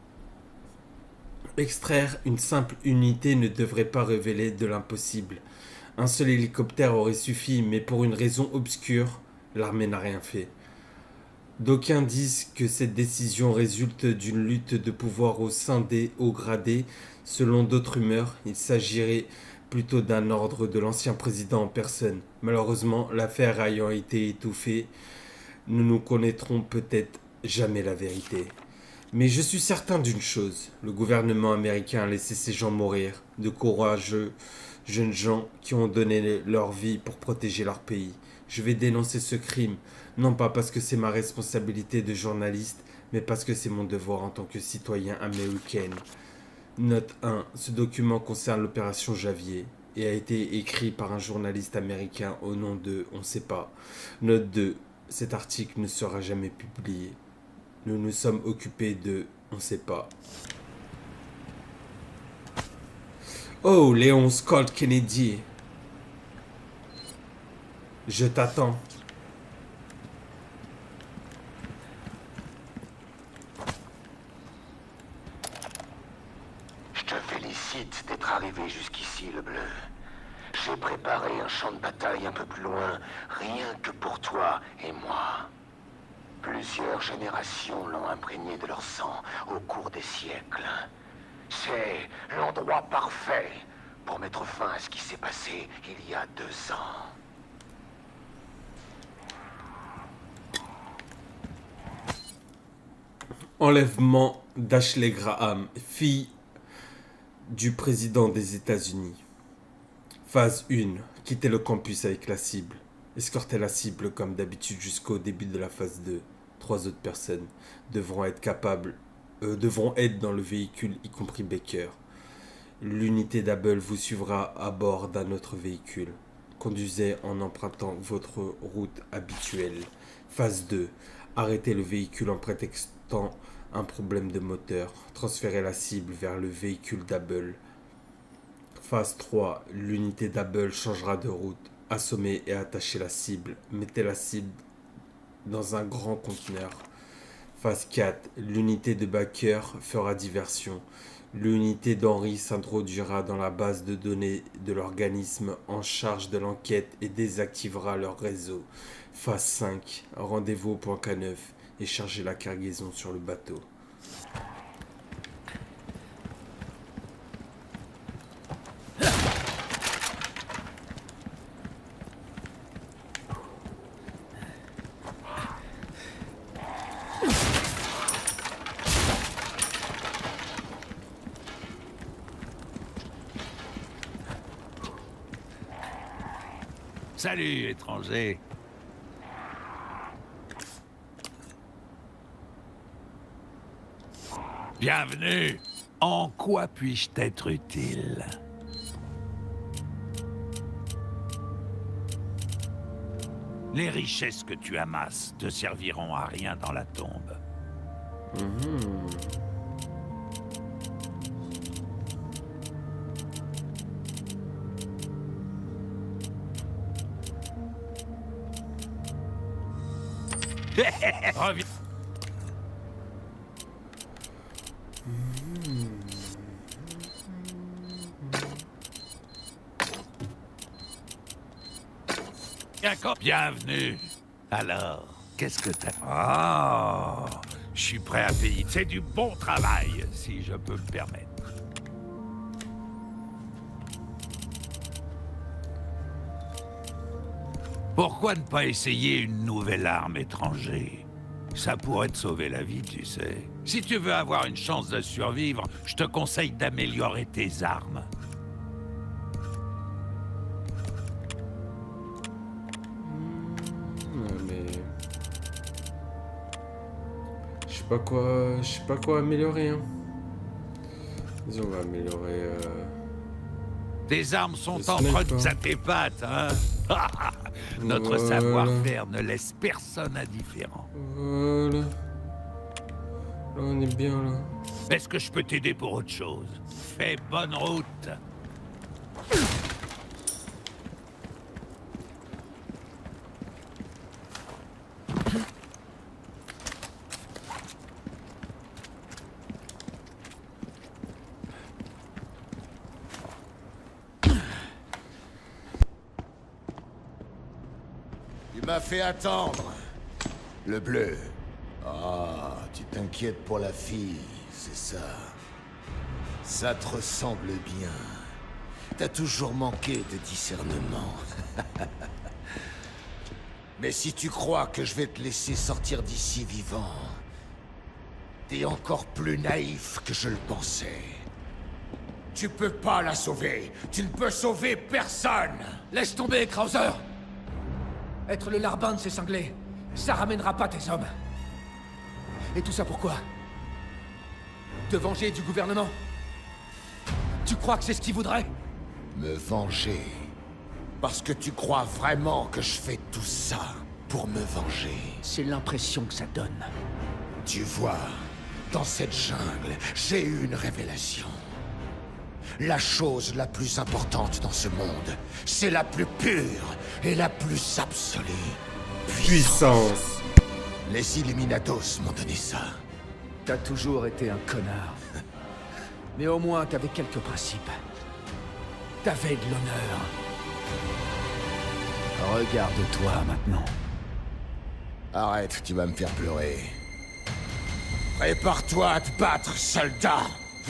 S4: Extraire une simple unité ne devrait pas révéler de l'impossible. Un seul hélicoptère aurait suffi, mais pour une raison obscure, l'armée n'a rien fait. D'aucuns disent que cette décision résulte d'une lutte de pouvoir au sein des hauts gradés. Selon d'autres rumeurs, il s'agirait plutôt d'un ordre de l'ancien président en personne. Malheureusement, l'affaire ayant été étouffée, nous ne connaîtrons peut-être jamais la vérité. Mais je suis certain d'une chose, le gouvernement américain a laissé ces gens mourir, de courageux jeunes gens qui ont donné leur vie pour protéger leur pays. Je vais dénoncer ce crime, non pas parce que c'est ma responsabilité de journaliste, mais parce que c'est mon devoir en tant que citoyen américain. Note un. Ce document concerne l'opération Javier et a été écrit par un journaliste américain au nom de on sait pas. Note deux. Cet article ne sera jamais publié. Nous nous sommes occupés de on sait pas. Oh, Léon Scott Kennedy. Je t'attends.
S8: Je te félicite d'être arrivé jusqu'ici, le bleu. J'ai préparé un champ de bataille un peu plus loin, rien que pour toi et moi. Plusieurs générations l'ont imprégné de leur sang au cours des siècles. C'est l'endroit parfait pour mettre fin à ce qui s'est passé il y a deux ans.
S4: Enlèvement d'Ashley Graham, fille du président des États-Unis. Phase un. Quitter le campus avec la cible. Escorter la cible comme d'habitude jusqu'au début de la phase deux. Trois autres personnes devront être capables, euh, devront être dans le véhicule, y compris Baker. L'unité d'Able vous suivra à bord d'un autre véhicule. Conduisez en empruntant votre route habituelle. Phase deux. Arrêtez le véhicule en prétextant un problème de moteur. Transférez la cible vers le véhicule d'Able. Phase trois. L'unité d'Able changera de route. Assommez et attachez la cible. Mettez la cible dans un grand conteneur. Phase quatre. L'unité de Baker fera diversion. L'unité d'Henry s'introduira dans la base de données de l'organisme en charge de l'enquête et désactivera leur réseau. Phase cinq. Rendez-vous au point K neuf et chargez la cargaison sur le bateau.
S3: Salut, étranger. Bienvenue. En quoi puis-je t'être utile? Les richesses que tu amasses te serviront à rien dans la tombe.
S4: Mmh.
S3: Reviens. D'accord. Bienvenue. Alors, qu'est-ce que t'as? Oh, je suis prêt à payer. C'est du bon travail, si je peux me permettre. Pourquoi ne pas essayer une nouvelle arme, étranger? Ça pourrait te sauver la vie, tu sais. Si tu veux avoir une chance de survivre, je te conseille d'améliorer tes armes.
S4: Ouais, mais... Je sais pas quoi... Je sais pas quoi améliorer, hein. Vas-y, on va améliorer... Euh...
S3: Tes armes sont
S4: Le
S3: entretenues
S4: sniper.
S3: à tes pattes, hein. Notre
S4: Voilà.
S3: savoir-faire ne laisse personne indifférent.
S4: Voilà. Là, on est bien, là.
S3: Est-ce que je peux t'aider pour autre chose? Fais bonne route.
S8: m'as fait attendre. Le bleu. Ah, tu t'inquiètes pour la fille, c'est ça. Ça te ressemble bien. T'as toujours manqué de discernement. Mais si tu crois que je vais te laisser sortir d'ici vivant, t'es encore plus naïf que je le pensais. Tu peux pas la sauver. Tu ne peux sauver personne.
S2: Laisse tomber, Krauser. Être le larbin de ces cinglés, ça ramènera pas tes hommes. Et tout ça pourquoi? Te venger du gouvernement? Tu crois que c'est ce qu'ils voudraient?
S8: Me venger? Parce que tu crois vraiment que je fais tout ça pour me venger?
S2: C'est l'impression que ça donne.
S8: Tu vois, dans cette jungle, j'ai eu une révélation. La chose la plus importante dans ce monde, c'est la plus pure et la plus absolue.
S4: Puissance.
S8: Les Illuminados m'ont donné ça.
S2: T'as toujours été un connard. Mais au moins, t'avais quelques principes. T'avais de l'honneur. Regarde-toi maintenant.
S8: Arrête, tu vas me faire pleurer. Prépare-toi à te battre, soldat.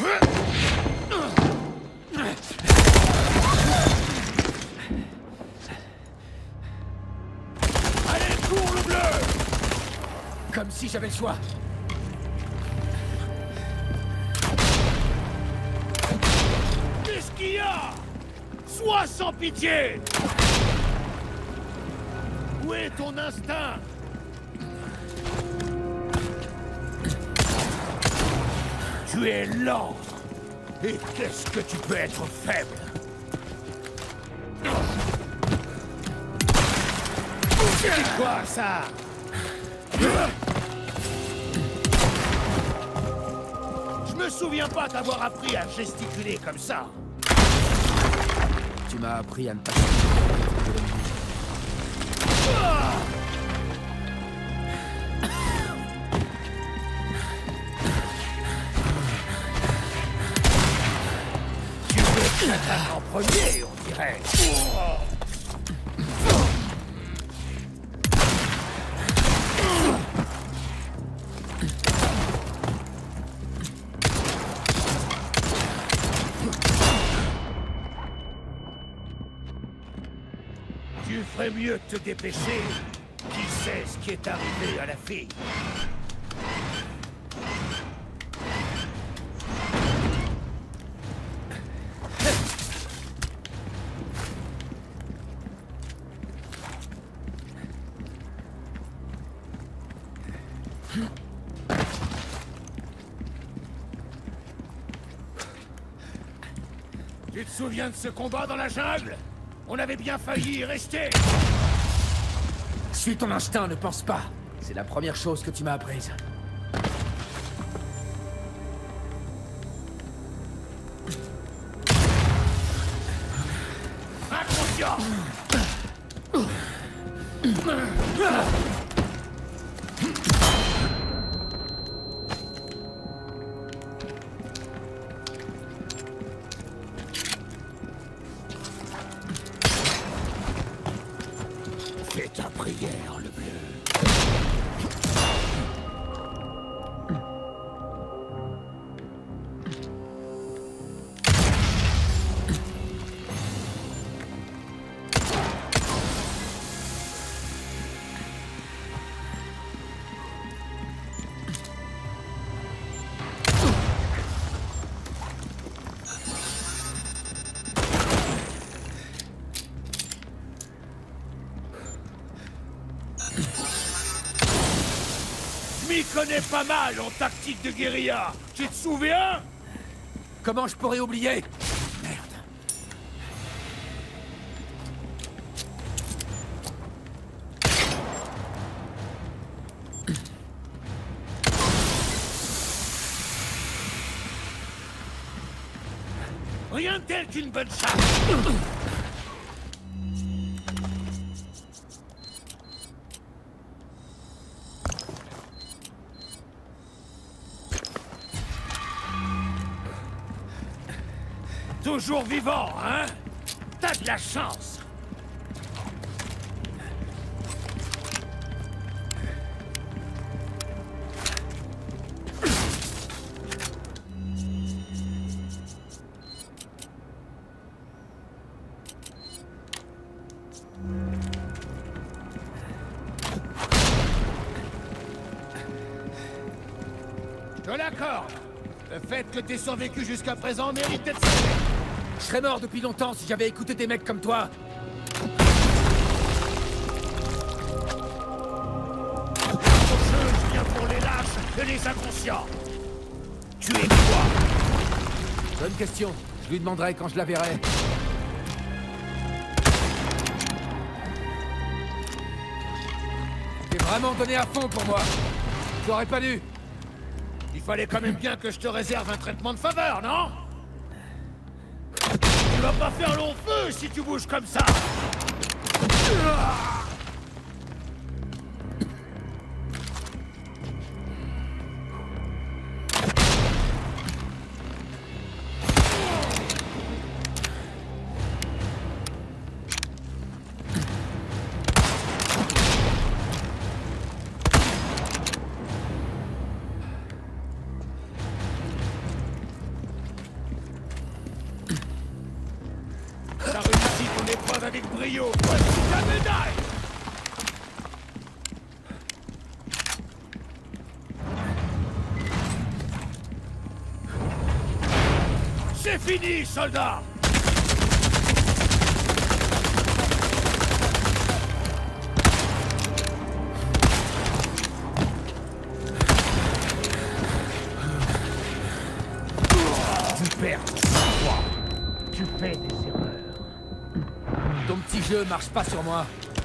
S3: Allez, cours le bleu!
S2: Comme si j'avais le choix.
S3: Qu'est-ce qu'il y a? Sois sans pitié! Où est ton instinct? Tu es lent. Et qu'est-ce que tu peux être faible? C'est quoi ça? Je me souviens pas t'avoir appris à gesticuler comme ça.
S2: Tu m'as appris à ne pas...
S3: Tu veux que j'attaque en premier, on dirait. Tu ferais mieux de te dépêcher. Qui sait ce qui est arrivé à la fille? Tu te souviens de ce combat dans la jungle? On avait bien failli y rester.
S2: Suis ton instinct, ne pense pas. C'est la première chose que tu m'as apprise.
S3: Inconscient. Fais ta prière, le bleu. Je m'y connais pas mal en tactique de guérilla. Tu te souviens?
S2: Comment je pourrais oublier? Merde.
S3: Rien de tel qu'une bonne chasse. Toujours vivant, hein? T'as de la chance.
S2: te l'accorde. Le fait que t'aies survécu jusqu'à présent mérite d'être sauvé. Je serais mort depuis longtemps si j'avais écouté des mecs comme toi.
S7: Ton jeu vient pour les lâches et les inconscients. Tu es quoi?
S2: Bonne question. Je lui demanderai quand je la verrai. T'es vraiment donné à fond pour moi. J'aurais pas dû.
S7: Il fallait quand même bien que je te réserve un traitement de faveur, non? Tu vas pas faire long feu si tu bouges comme ça. T'as réussi ton épreuve avec brio. Voici ta médaille. C'est fini, soldat. Tu perds ton sang-froid. Tu fais des erreurs.
S2: Ton petit jeu marche pas sur moi.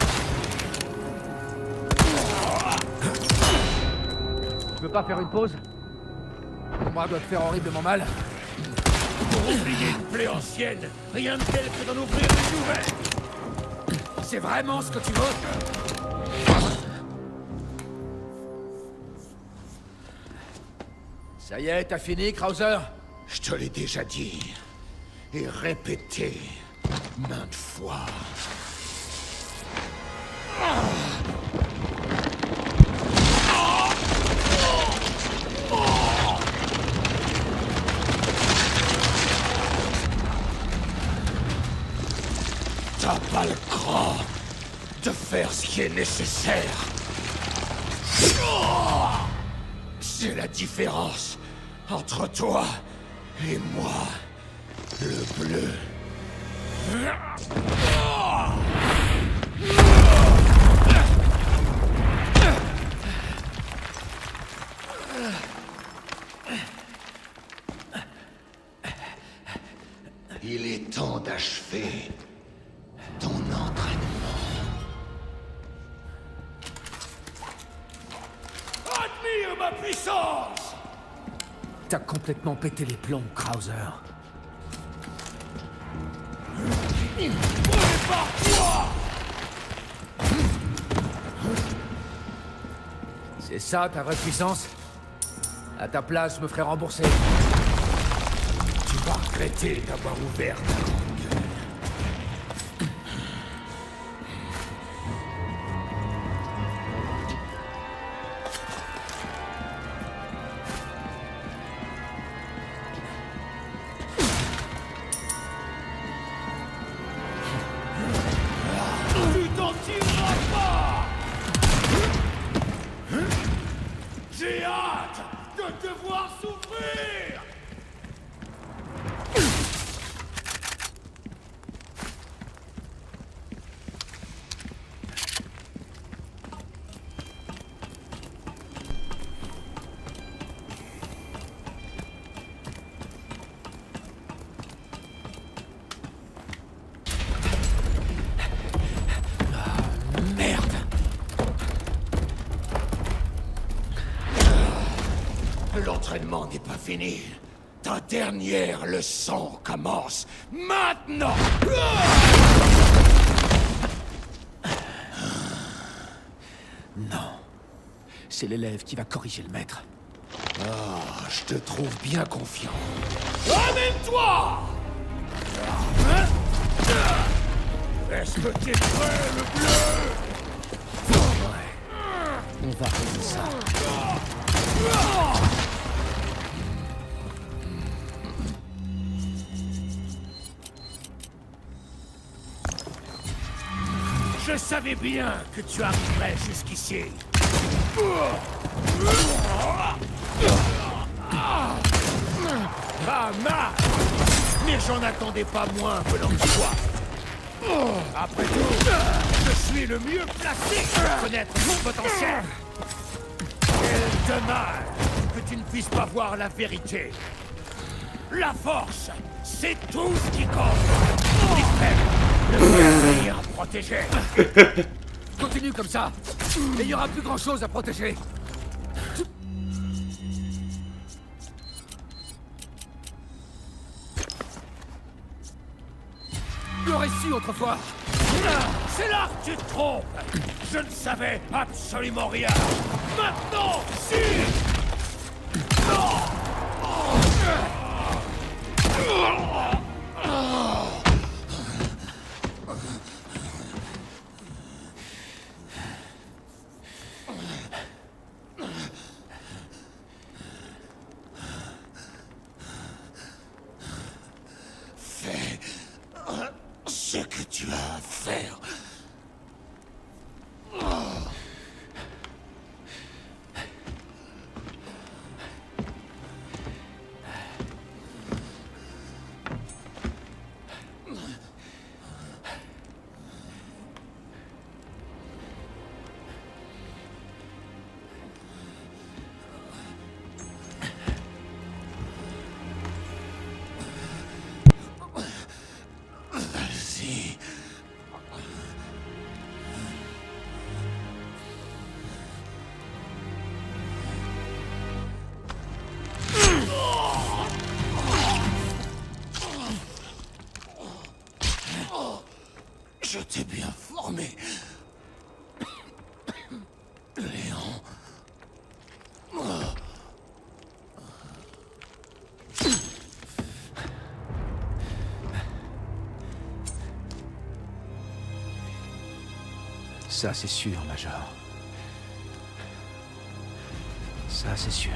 S2: Tu veux pas faire une pause? Ton bras doit te faire horriblement mal.
S7: Pour oublier une plaie ancienne, rien de tel que d'en ouvrir une nouvelle.
S2: C'est vraiment ce que tu veux? Ça y est, t'as fini, Krauser?
S7: Je te l'ai déjà dit. Et répété maintes fois. T'as pas le cran de faire ce qui est nécessaire. C'est la différence entre toi et moi, le bleu.
S8: Il est temps d'achever ton entraînement.
S7: Admire ma puissance!
S2: T'as complètement pété les plombs, Krauser.
S7: Prépare-toi!
S2: C'est ça ta vraie puissance? À ta place, je me ferai rembourser.
S7: Tu vas regretter d'avoir ouvert ta grande gueule. Tu t'en tireras pas! J'ai hâte de te voir souffrir! L'entraînement n'est pas fini. Ta dernière leçon commence maintenant.
S2: Non. C'est l'élève qui va corriger le maître.
S7: Ah, je te trouve bien confiant. Amène-toi! Est-ce que t'es prêt, le bleu?
S2: Ouais. On va régler ça.
S7: Je savais bien que tu arriverais jusqu'ici.
S3: Pas mal. Mais j'en attendais pas moins venant de toi. Après tout, je suis le mieux placé pour connaître mon potentiel. Quel dommage que tu ne puisses pas voir la vérité. La force, c'est tout ce qui compte. Le faire à protéger.
S2: Continue comme ça, et il n'y aura plus grand-chose à protéger. J'aurais su autrefois.
S3: C'est là que tu te trompes. Je ne savais absolument rien. Maintenant, si.
S7: Fais ce que tu as à faire. Vas-y. Je t'ai bien formé. Léon.
S2: Ça, c'est sûr, Major. Ça, c'est sûr.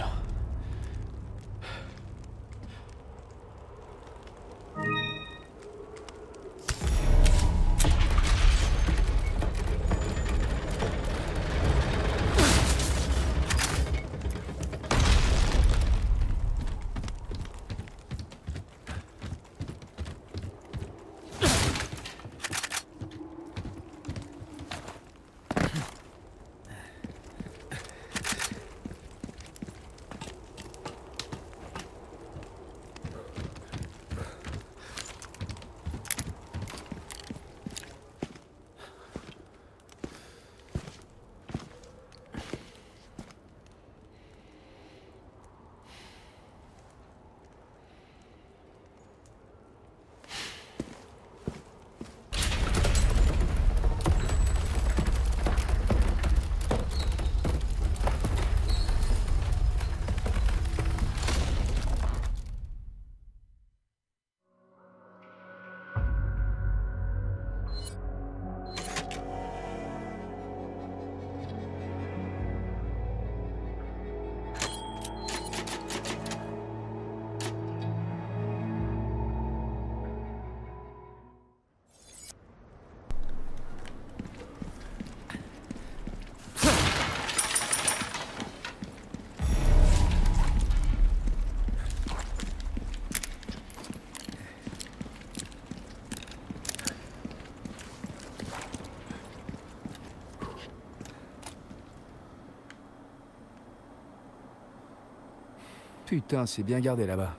S2: Putain, c'est bien gardé là-bas.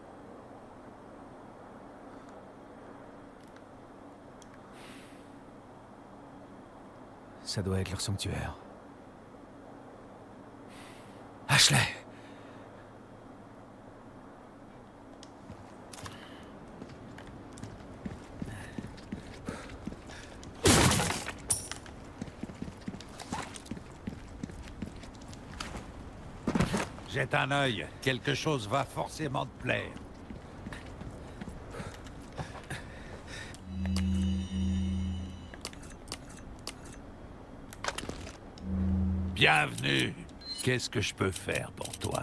S2: Ça doit être leur sanctuaire. Ashley!
S3: Jette un œil, quelque chose va forcément te plaire. Bienvenue. Qu'est-ce que je peux faire pour toi?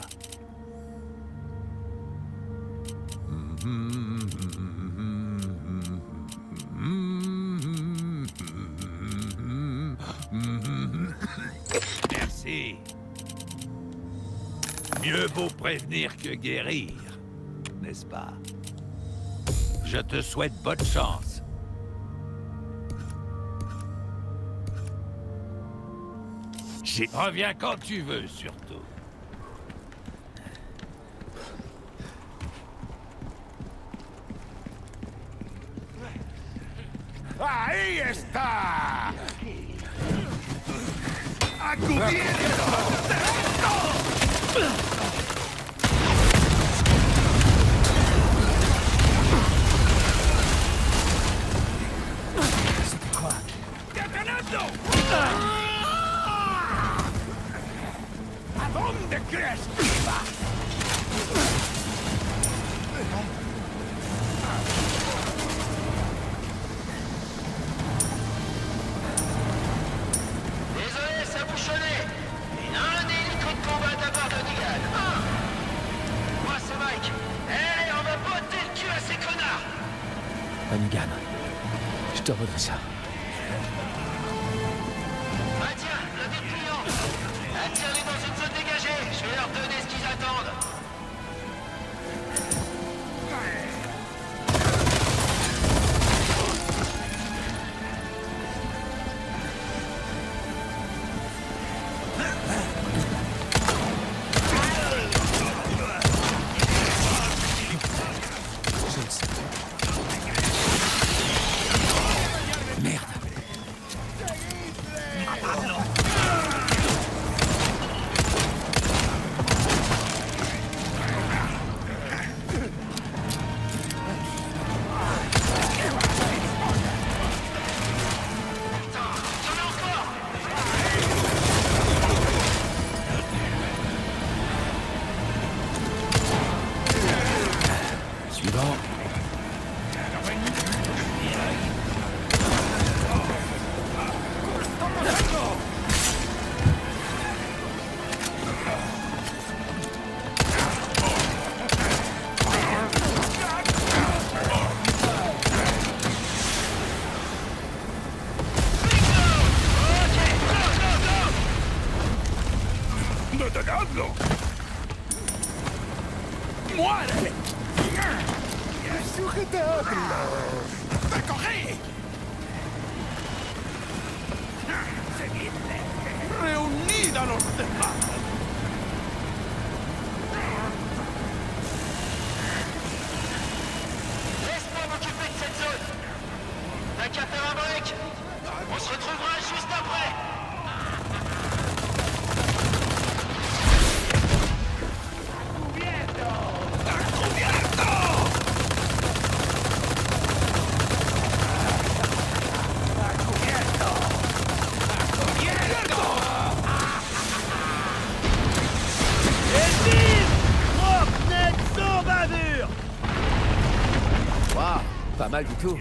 S3: Merci. Mieux vaut prévenir que guérir, n'est-ce n'est-ce pas? Je te souhaite bonne chance. Reviens quand tu veux, surtout.
S7: ¡Ahí está! ¡A cubierto!
S2: C'était quoi?
S7: ¡Detonando! ¿A dónde crees que va?
S8: Désolé, ça bouchonnait. Un hélico de combat de la part de Negan. Un. Moi, c'est Mike. Allez, on va botter le cul à ces connards.
S2: Hannigan, je te redis ça.
S8: Ah tiens, le dépliant. Attire-les dans une zone dégagée. Je vais leur donner ce qu'ils attendent.
S7: ¡Detenedlo! ¡Muere! ¡Sujetadlo! ¡Recoged! ¡Seguidle! ¡Reunid a los demás!
S8: Laisse-moi m'occuper de cette zone. T'as qu'à faire un break. On se retrouvera juste après.
S2: Waouh, pas mal du tout.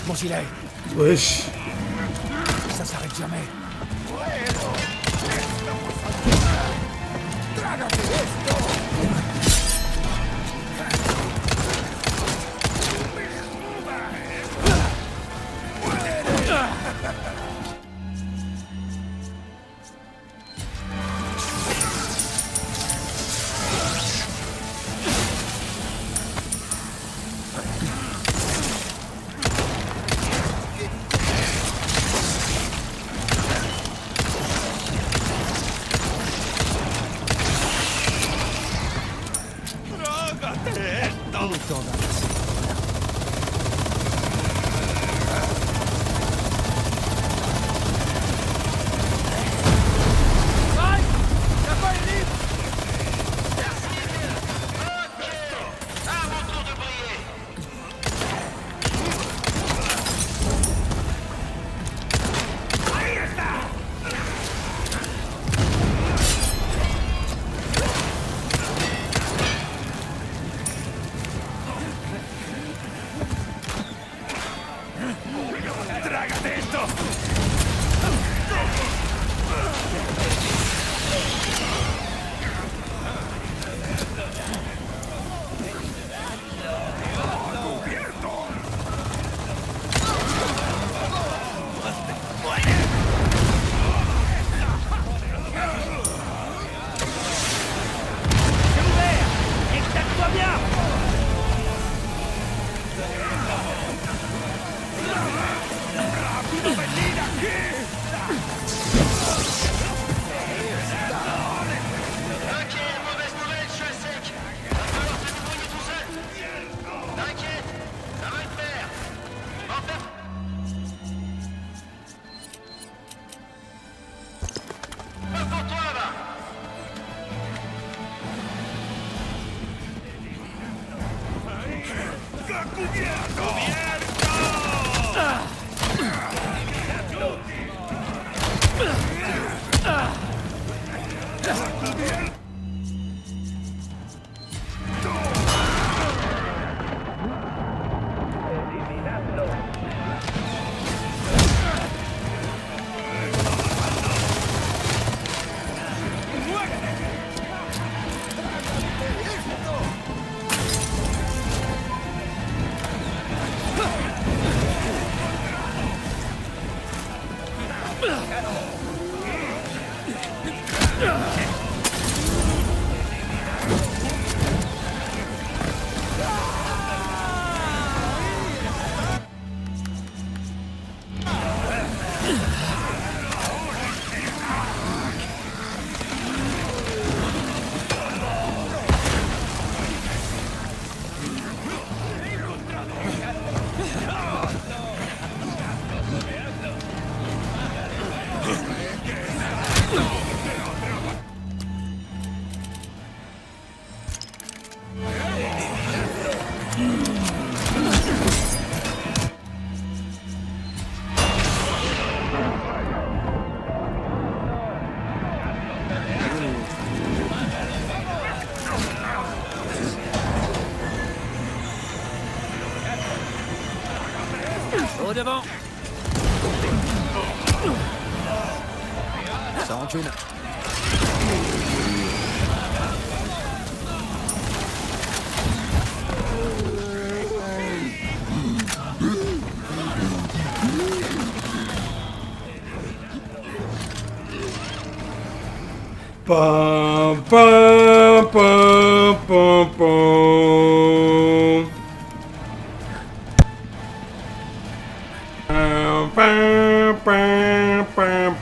S2: Mon gilet.
S4: Wesh.
S2: Ça s'arrête jamais.
S1: Au devant. Ça rancune.
S4: Pam pam pam pam pam. Pam pam pam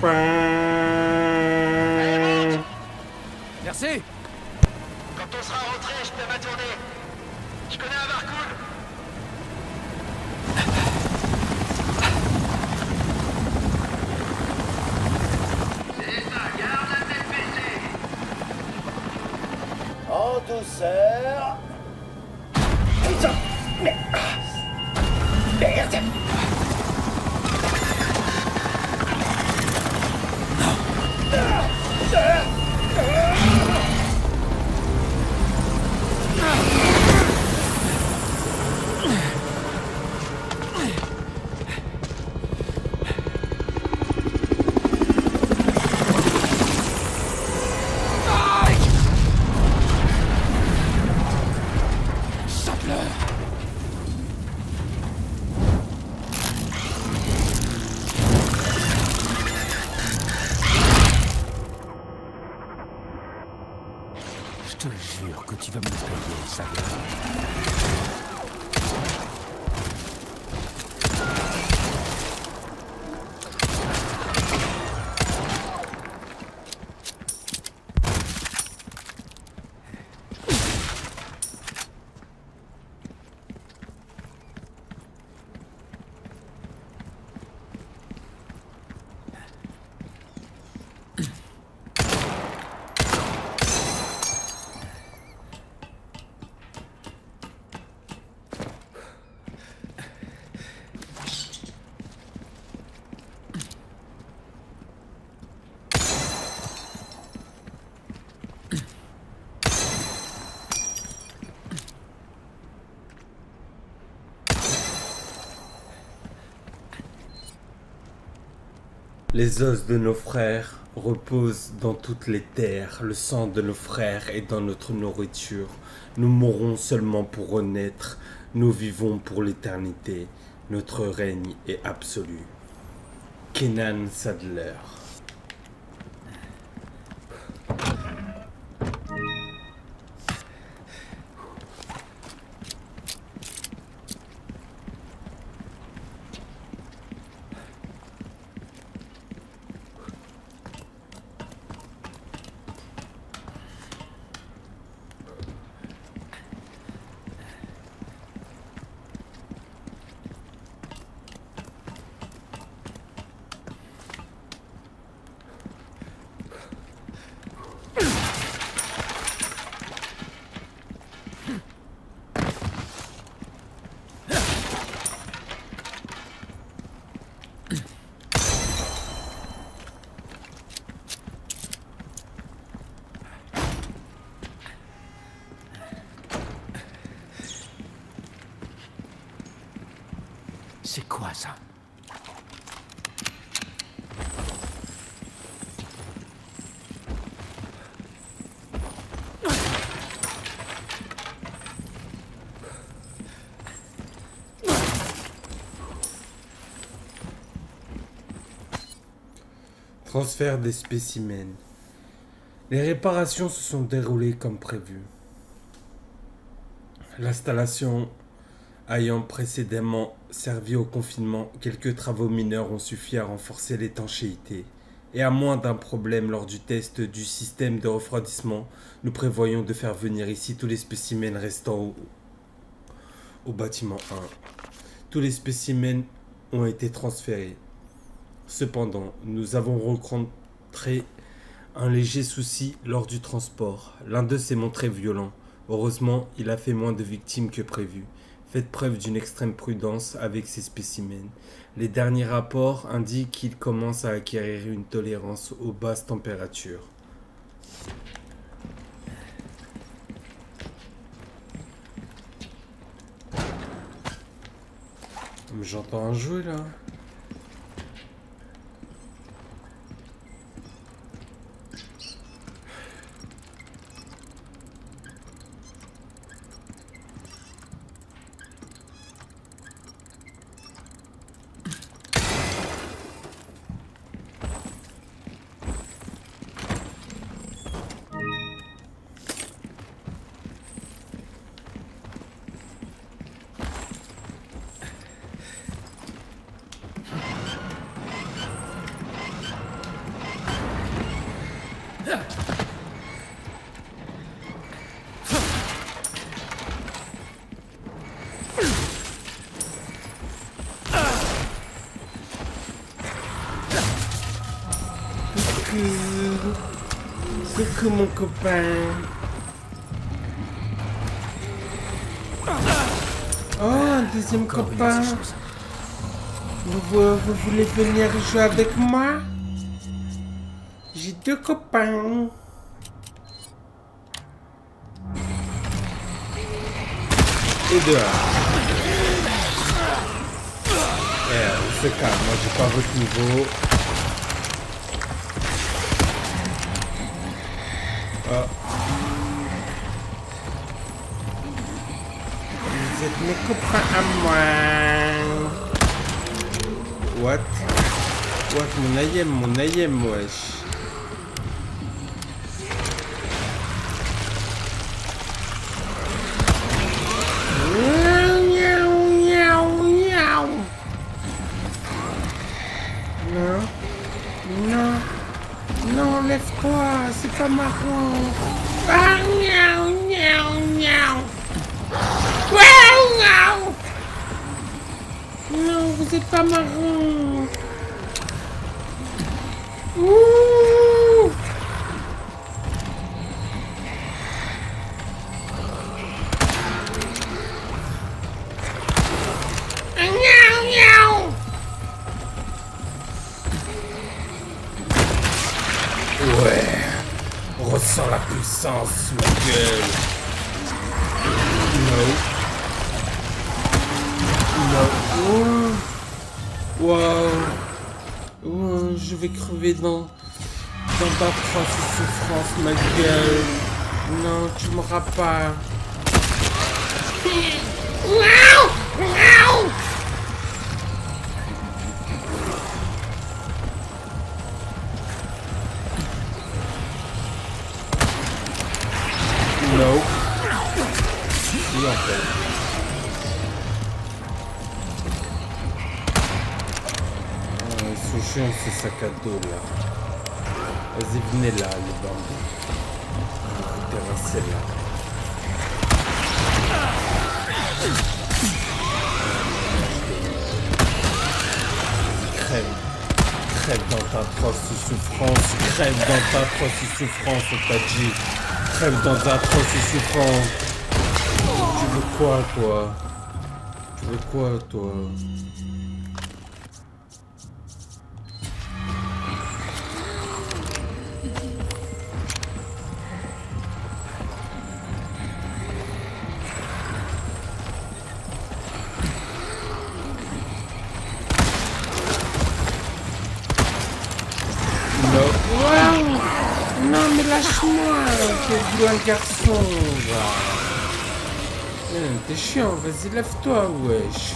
S4: pam.
S2: Merci.
S8: Quand on sera rentré, je peux m'attendre. Je connais un bar cool. C'est ça, garde la tête baissée. En douceur. Putain, merde. Merde.
S1: sûr que tu vas me le payer, ça va.
S4: Les os de nos frères reposent dans toutes les terres. Le sang de nos frères est dans notre nourriture. Nous mourrons seulement pour renaître. Nous vivons pour l'éternité. Notre règne est absolu. Kenan Sadler.
S1: C'est quoi ça?
S4: Transfert des spécimens. Les réparations se sont déroulées comme prévu. L'installation ayant précédemment servi au confinement, quelques travaux mineurs ont suffi à renforcer l'étanchéité. Et à moins d'un problème lors du test du système de refroidissement, nous prévoyons de faire venir ici tous les spécimens restants au, au bâtiment un. Tous les spécimens ont été transférés. Cependant, nous avons rencontré un léger souci lors du transport. L'un d'eux s'est montré violent. Heureusement, il a fait moins de victimes que prévu. Faites preuve d'une extrême prudence avec ces spécimens. Les derniers rapports indiquent qu'il commence à acquérir une tolérance aux basses températures. J'entends un jouet là. Coucou mon copain. Oh, un deuxième copain. Vous, vous, vous voulez venir jouer avec moi? J'ai deux copains. Et dehors. Eh, on se calme, moi j'ai pas votre niveau. Oh. Vous êtes mes copains à moi. What? What? Mon ayem, mon ayem, wesh. Non. Non. Non, lève-toi, c'est pas marrant. Ah, miaou, miaou, miaou. Waouh, miaou. Non, vous êtes pas marrant. Ouh. Miaou, miaou. Ouais, ressens la puissance, ma gueule. No. No. Wow. Wow. Wow, je vais crever dans, dans d'atroces souffrances, ma gueule. Non, tu m'auras pas. Wow. Wow. No. Oui, en fait. Euh, ce chiant, ce sac à dos là. Vas-y, venez là, les bandits. Vous terrassez là. Crève. Crève dans ta atroce souffrance. Crève dans ta atroce souffrance, on t'a dit. Crève dans ta atroce souffrance. Tu veux quoi, toi? Tu veux quoi, toi? Non, mais lâche-moi, quel vilain garçon, va. Hum, t'es chiant, vas-y, lève-toi, wesh.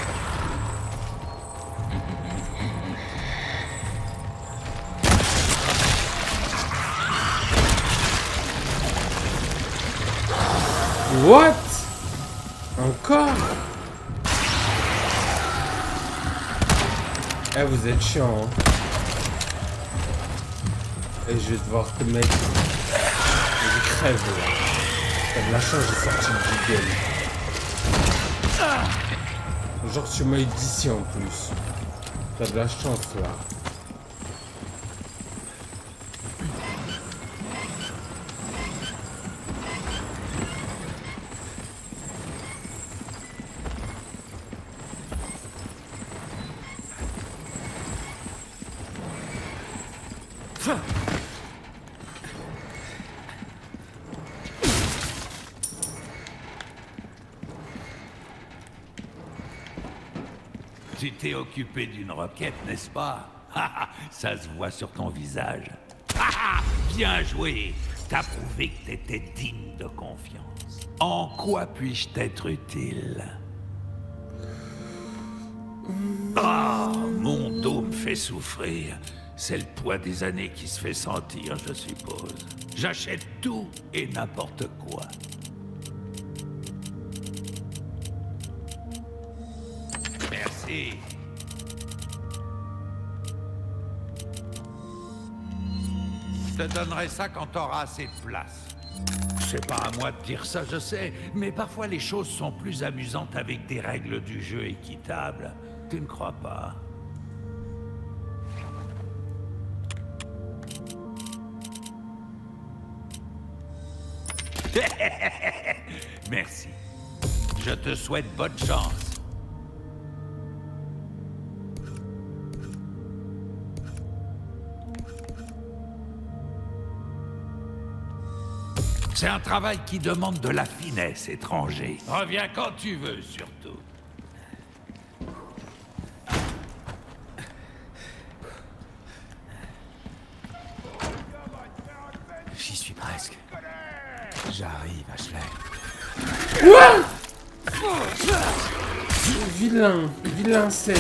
S4: What? Encore? Eh, vous êtes chiant, hein. Et je vais devoir te mettre. Je crève là. T'as de la chance, j'ai sorti le Google. Genre tu m'as eu d'ici en plus. T'as de la chance là.
S7: Tu t'es occupé d'une roquette, n'est-ce pas? Ça se voit sur ton visage. Bien joué. T'as prouvé que t'étais digne de confiance. En quoi puis-je t'être utile? Ah, mon dos me fait souffrir. C'est le poids des années qui se fait sentir, je suppose. J'achète tout et n'importe quoi. Merci. Je te donnerai ça quand t'auras assez de place. C'est pas à moi de dire ça, je sais, mais parfois les choses sont plus amusantes avec des règles du jeu équitables. Tu ne crois pas? Merci. Je te souhaite bonne chance. C'est un travail qui demande de la finesse, étranger. Reviens quand tu veux, surtout.
S2: J'y suis presque. J'arrive, Ashley.
S4: Quoi? Vilain, vilain sec.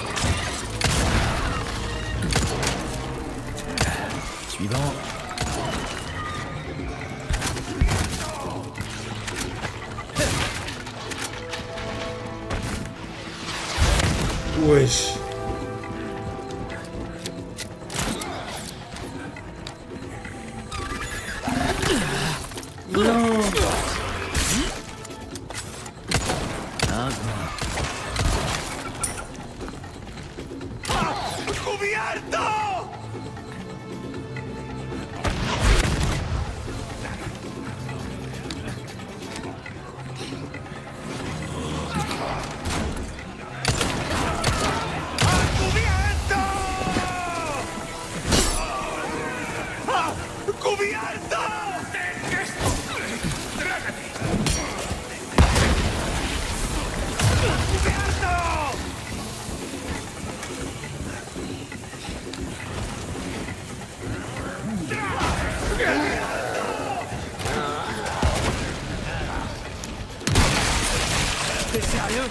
S2: Suivant.
S4: Wesh. Non.
S1: T'es sérieux?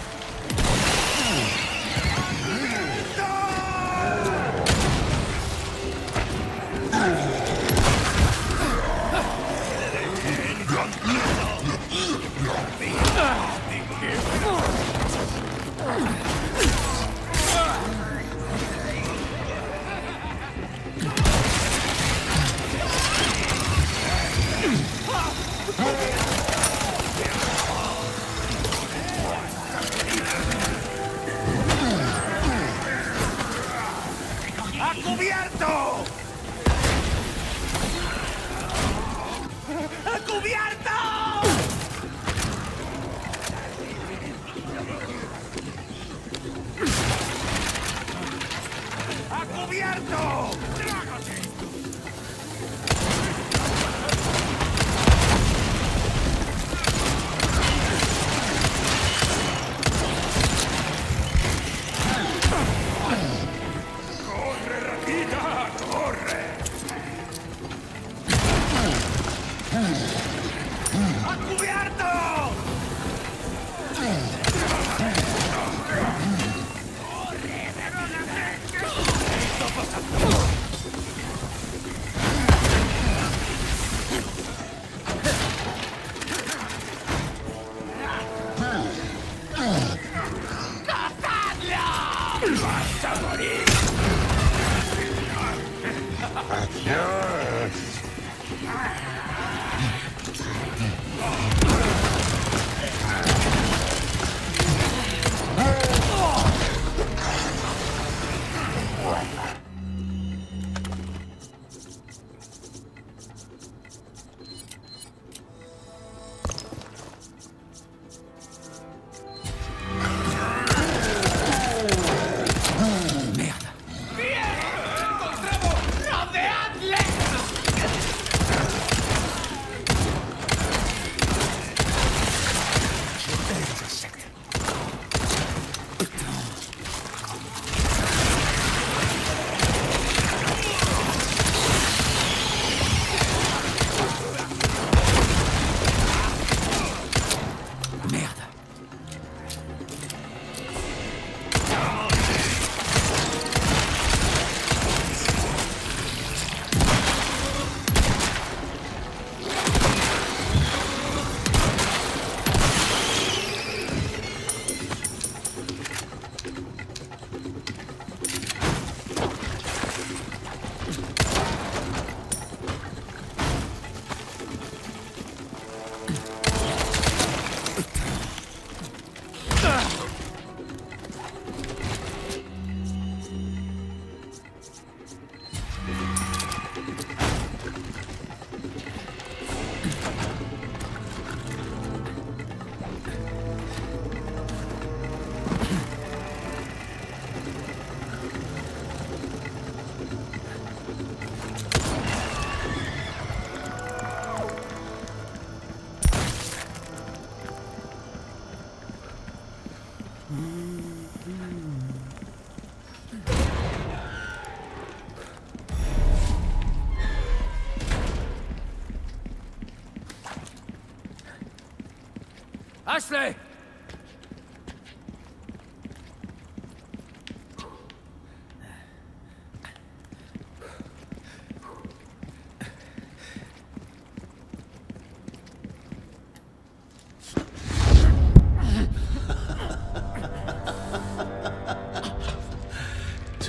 S2: Ashley!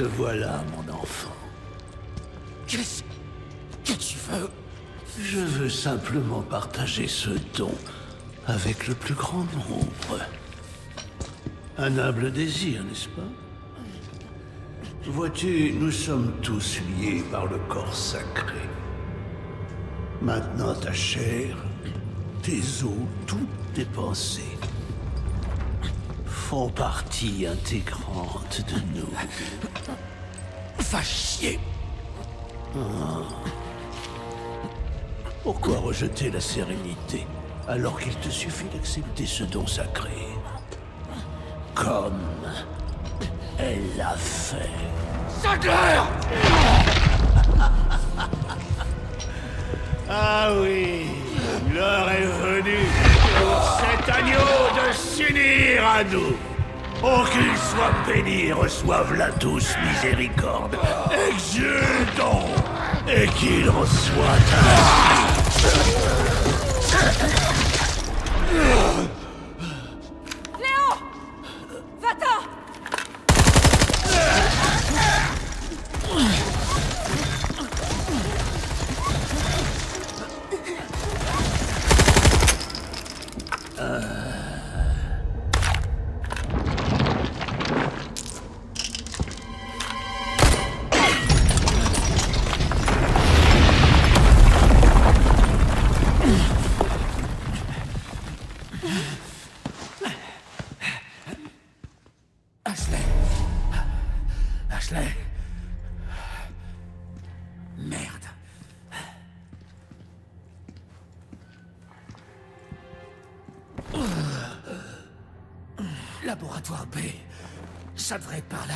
S7: Te voilà, mon enfant.
S2: Qu'est-ce que tu veux?
S7: Je veux simplement partager ce don avec le plus grand nombre. Un humble désir, n'est-ce pas? Vois-tu, nous sommes tous liés par le corps sacré. Maintenant, ta chair, tes os, toutes tes pensées font partie intégrante de nous.
S2: Va chier!
S7: Oh. Pourquoi rejeter la sérénité alors qu'il te suffit d'accepter ce don sacré? Comme elle l'a fait.
S2: Sancler!
S7: Ah oui, l'heure est venue pour cet agneau de s'unir à nous. Oh, qu'il soit béni et reçoive la douce miséricorde. Exultons et qu'il en soit ainsi.
S9: Léon! Va-t'en!
S2: Ashley. Ashley. Merde. Laboratoire B. Ça devrait être par là.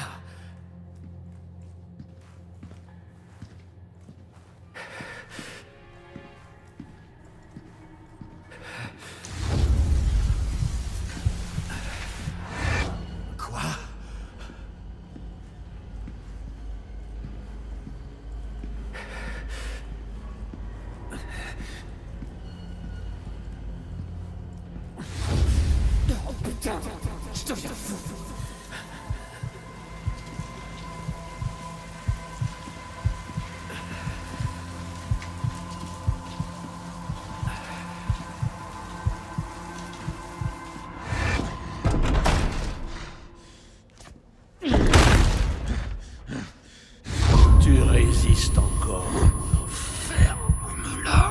S2: Quoi? Oh putain! Je deviens fou!
S7: Tu résistes encore. Ferme-la.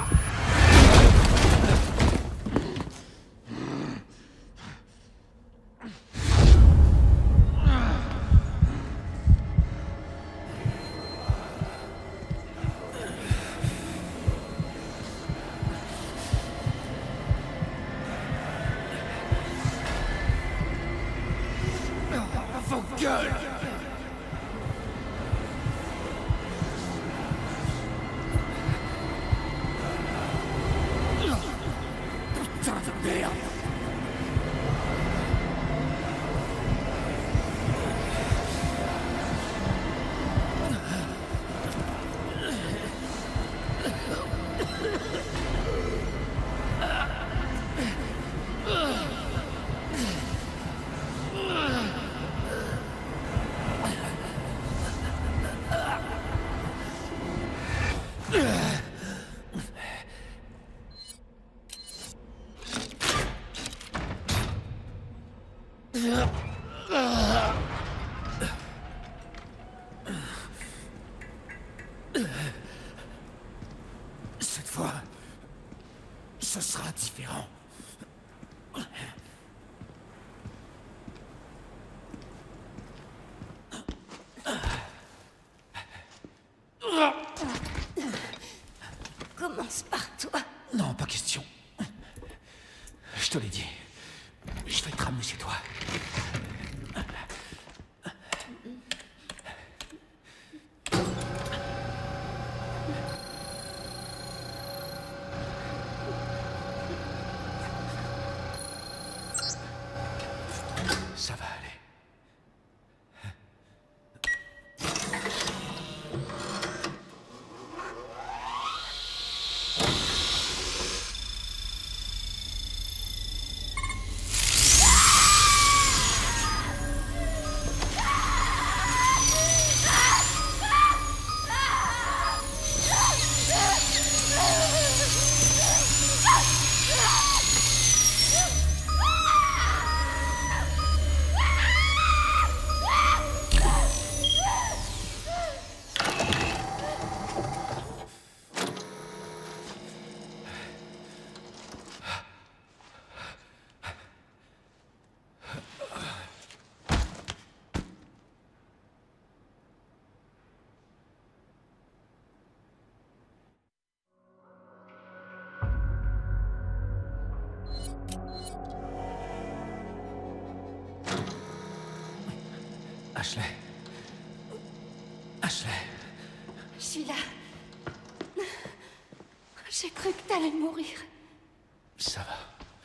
S2: Vos gueules! Putain de merde! Cette fois, ce sera différent.
S5: Commence par toi.
S2: Non, pas question. Je te l'ai dit. Je vais te ramener chez toi. Ça va aller. Ashley. Ashley.
S9: Je suis là. J'ai cru que t'allais mourir.
S2: Ça va.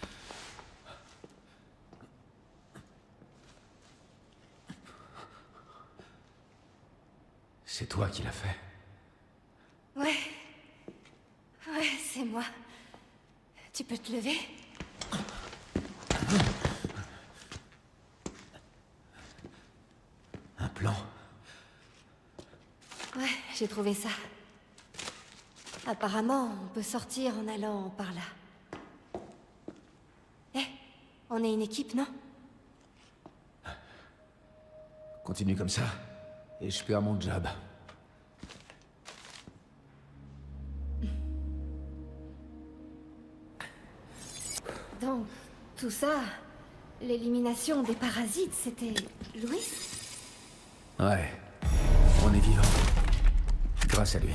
S2: C'est toi qui l'as fait.
S9: Ouais. Ouais, c'est moi. Tu peux te lever?
S2: Un plan.
S9: Ouais, j'ai trouvé ça. Apparemment, on peut sortir en allant par là. Eh, on est une équipe, non?
S2: Continue comme ça, et je perds mon job.
S9: Donc, tout ça, l'élimination des parasites, c'était Louis?
S2: Ouais, on est vivant. Grâce à lui.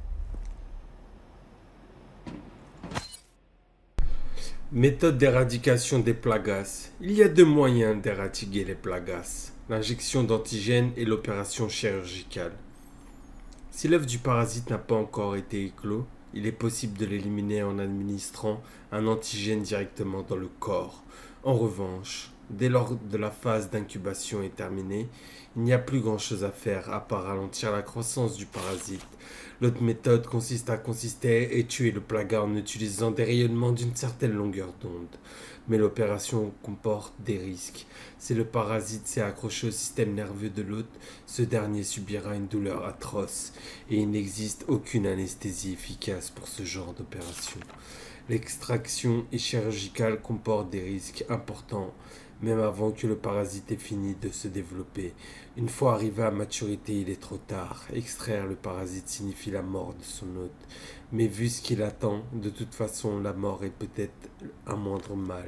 S4: Méthode d'éradication des plagas. Il y a deux moyens d'éradiquer les plagas. L'injection d'antigènes et l'opération chirurgicale. Si l'œuf du parasite n'a pas encore été éclos, il est possible de l'éliminer en administrant un antigène directement dans le corps. En revanche, dès lors que la phase d'incubation est terminée, il n'y a plus grand chose à faire à part ralentir la croissance du parasite. L'autre méthode consiste à consister et tuer le plaga en utilisant des rayonnements d'une certaine longueur d'onde. Mais l'opération comporte des risques. Si le parasite s'est accroché au système nerveux de l'hôte, ce dernier subira une douleur atroce et il n'existe aucune anesthésie efficace pour ce genre d'opération. L'extraction chirurgicale comporte des risques importants, même avant que le parasite ait fini de se développer. Une fois arrivé à maturité, il est trop tard. Extraire le parasite signifie la mort de son hôte. Mais vu ce qu'il attend, de toute façon, la mort est peut-être un moindre mal.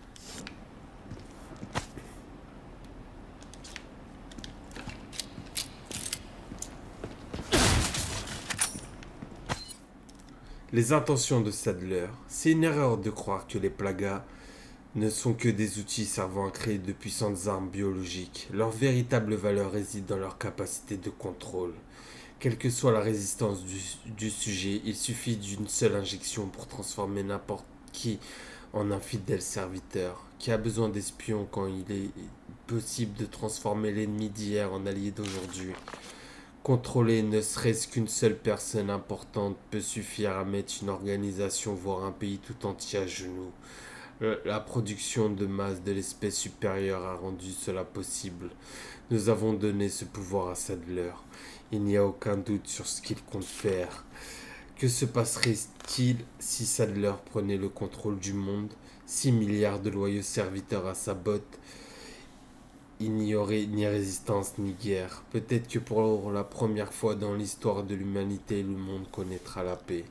S4: Les intentions de Sadler. C'est une erreur de croire que les plagas ne sont que des outils servant à créer de puissantes armes biologiques. Leur véritable valeur réside dans leur capacité de contrôle. Quelle que soit la résistance du, du sujet, il suffit d'une seule injection pour transformer n'importe qui en un fidèle serviteur, qui a besoin d'espions quand il est possible de transformer l'ennemi d'hier en allié d'aujourd'hui. Contrôler ne serait-ce qu'une seule personne importante peut suffire à mettre une organisation, voire un pays tout entier à genoux. La production de masse de l'espèce supérieure a rendu cela possible. Nous avons donné ce pouvoir à Sadler. Il n'y a aucun doute sur ce qu'il compte faire. Que se passerait-il si Sadler prenait le contrôle du monde? Six milliards de loyaux serviteurs à sa botte. Il n'y aurait ni résistance ni guerre. Peut-être que pour la première fois dans l'histoire de l'humanité, le monde connaîtra la paix.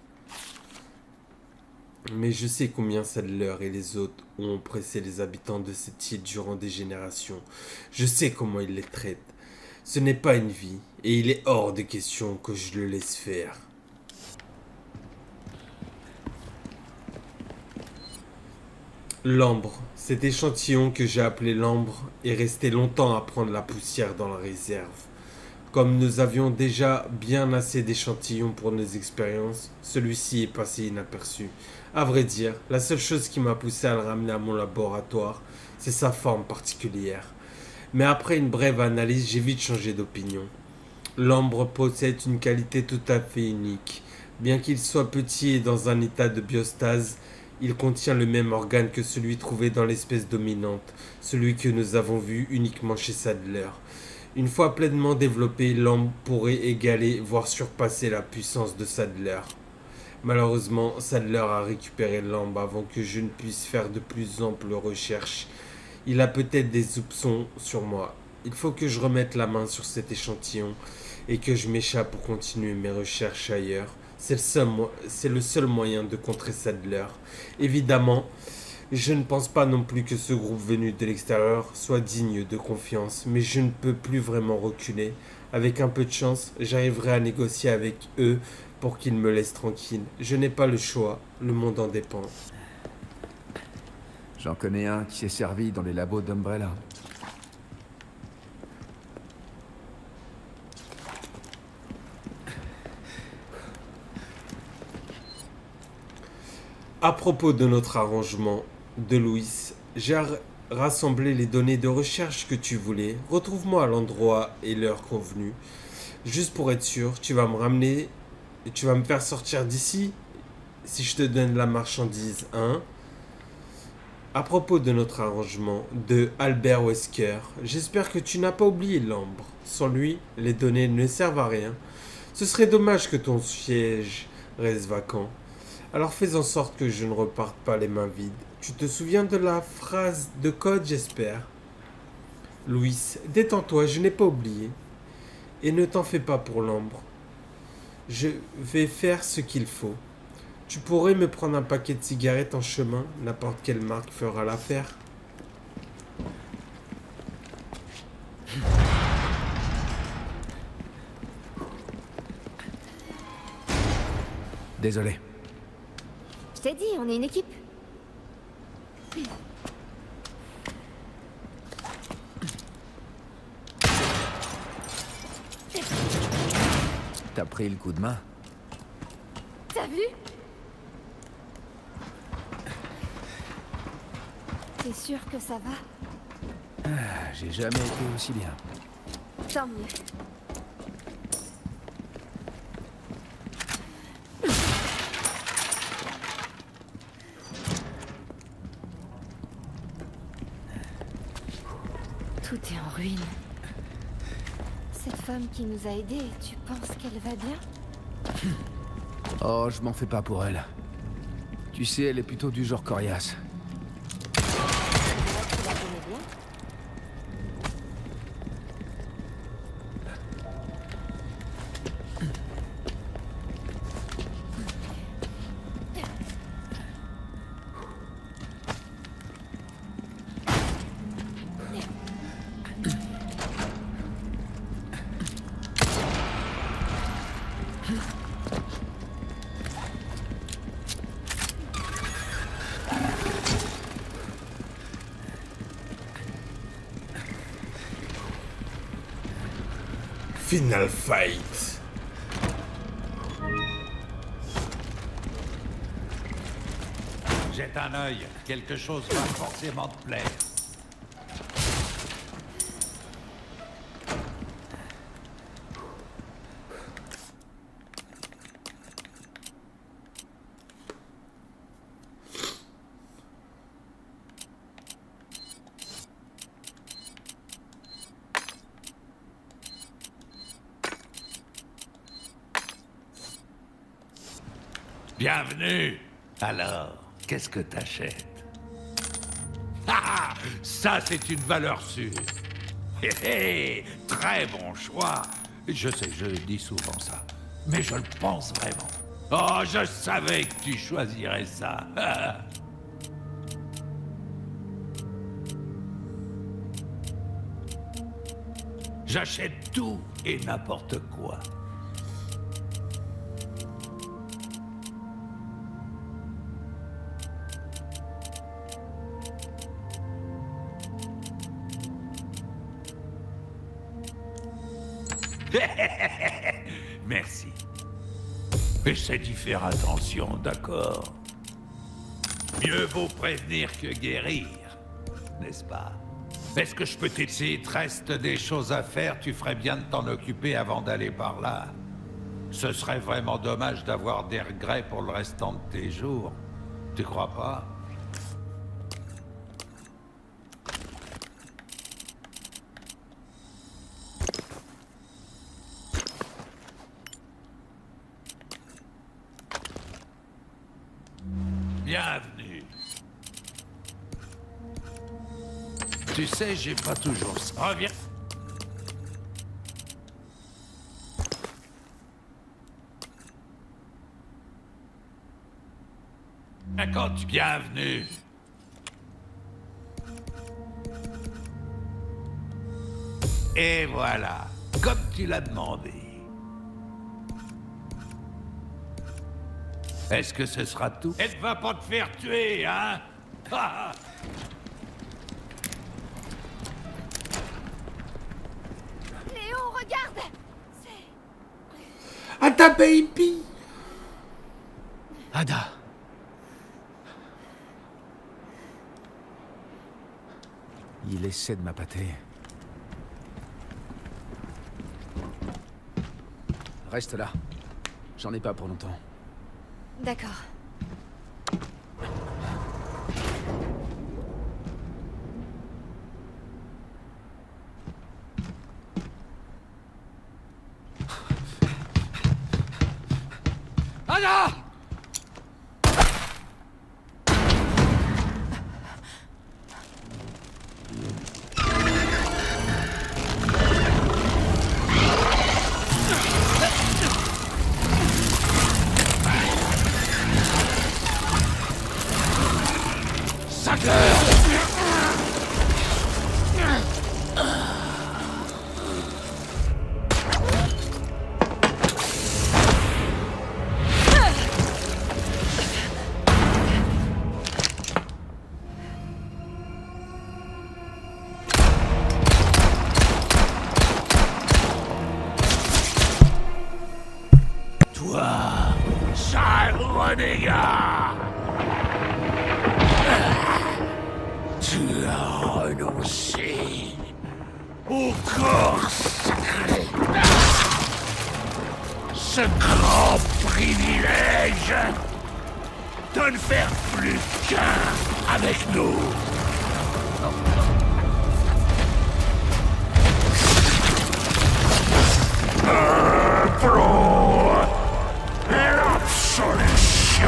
S4: Mais je sais combien Sadler et les autres ont oppressé les habitants de cette île durant des générations. Je sais comment ils les traitent. Ce n'est pas une vie, et il est hors de question que je le laisse faire. L'ambre. Cet échantillon que j'ai appelé l'ambre est resté longtemps à prendre la poussière dans la réserve. Comme nous avions déjà bien assez d'échantillons pour nos expériences, celui-ci est passé inaperçu. À vrai dire, la seule chose qui m'a poussé à le ramener à mon laboratoire, c'est sa forme particulière. Mais après une brève analyse, j'ai vite changé d'opinion. L'ambre possède une qualité tout à fait unique. Bien qu'il soit petit et dans un état de biostase, il contient le même organe que celui trouvé dans l'espèce dominante, celui que nous avons vu uniquement chez Sadler. Une fois pleinement développé, l'ambre pourrait égaler, voire surpasser la puissance de Sadler. Malheureusement, Sadler a récupéré l'ambre avant que je ne puisse faire de plus amples recherches. Il a peut-être des soupçons sur moi. Il faut que je remette la main sur cet échantillon et que je m'échappe pour continuer mes recherches ailleurs. C'est le seul, c'est le seul moyen de contrer Sadler. Évidemment, je ne pense pas non plus que ce groupe venu de l'extérieur soit digne de confiance, mais je ne peux plus vraiment reculer. Avec un peu de chance, j'arriverai à négocier avec eux pour qu'ils me laissent tranquille. Je n'ai pas le choix, le monde en dépend.
S3: J'en connais un qui s'est servi dans les labos d'Umbrella.
S4: À propos de notre arrangement de Louis, j'ai rassemblé les données de recherche que tu voulais. Retrouve-moi à l'endroit et l'heure convenue. Juste pour être sûr, tu vas me ramener et tu vas me faire sortir d'ici si je te donne la marchandise, hein? À propos de notre arrangement de Albert Wesker, j'espère que tu n'as pas oublié l'ambre. Sans lui, les données ne servent à rien. Ce serait dommage que ton siège reste vacant. Alors fais en sorte que je ne reparte pas les mains vides. Tu te souviens de la phrase de code, j'espère? Louis, détends-toi, je n'ai pas oublié. Et ne t'en fais pas pour l'ambre. Je vais faire ce qu'il faut. Tu pourrais me prendre un paquet de cigarettes en chemin? N'importe quelle marque fera l'affaire.
S2: Désolé.
S5: Je t'ai dit, on est une équipe.
S2: T'as pris le coup de main?
S5: T'as vu? T'es sûr que ça va?
S2: Ah, j'ai jamais été aussi bien.
S5: Tant mieux. Tout est en ruine. Cette femme qui nous a aidés, tu penses qu'elle va bien?
S2: Oh, je m'en fais pas pour elle. Tu sais, elle est plutôt du genre coriace.
S5: Tu la connais bien?
S4: Final fight.
S7: Jette un œil, quelque chose va forcément te plaire. Bienvenue. Alors, qu'est-ce que t'achètes? Ah, ça c'est une valeur sûre. Hé hé, très bon choix. Je sais, je dis souvent ça, mais je le pense vraiment. Oh, je savais que tu choisirais ça. J'achète tout et n'importe quoi. Merci. Essaie d'y faire attention, d'accord? Mieux vaut prévenir que guérir, n'est-ce pas? Est-ce que je peux t'aider? S'il te reste des choses à faire, tu ferais bien de t'en occuper avant d'aller par là. Ce serait vraiment dommage d'avoir des regrets pour le restant de tes jours. Tu crois pas? Bienvenue. Tu sais, j'ai pas toujours ça. Reviens. Quand tu... Bienvenue. Et voilà, comme tu l'as demandé. Est-ce que ce sera tout? Elle ne va pas te faire tuer, hein?
S5: Léon, regarde!
S4: Ada baby!
S2: Ada.
S3: il essaie de m'appâter.
S2: Reste là. J'en ai pas pour longtemps.
S9: D'accord.
S2: Anna!
S7: Sale renégat! Tu as renoncé au corps sacré. Ce grand privilège de ne faire plus qu'un avec nous. Un pro et l'absolution.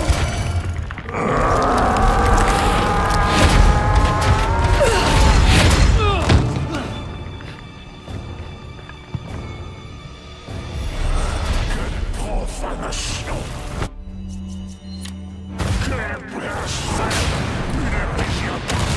S7: Profanation. Quelle blasphème. Une région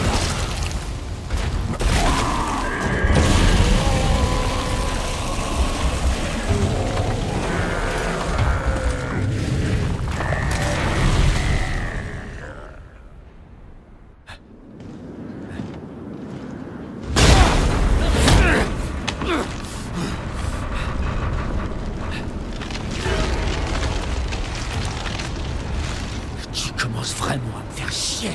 S2: Tu commences vraiment à me faire chier.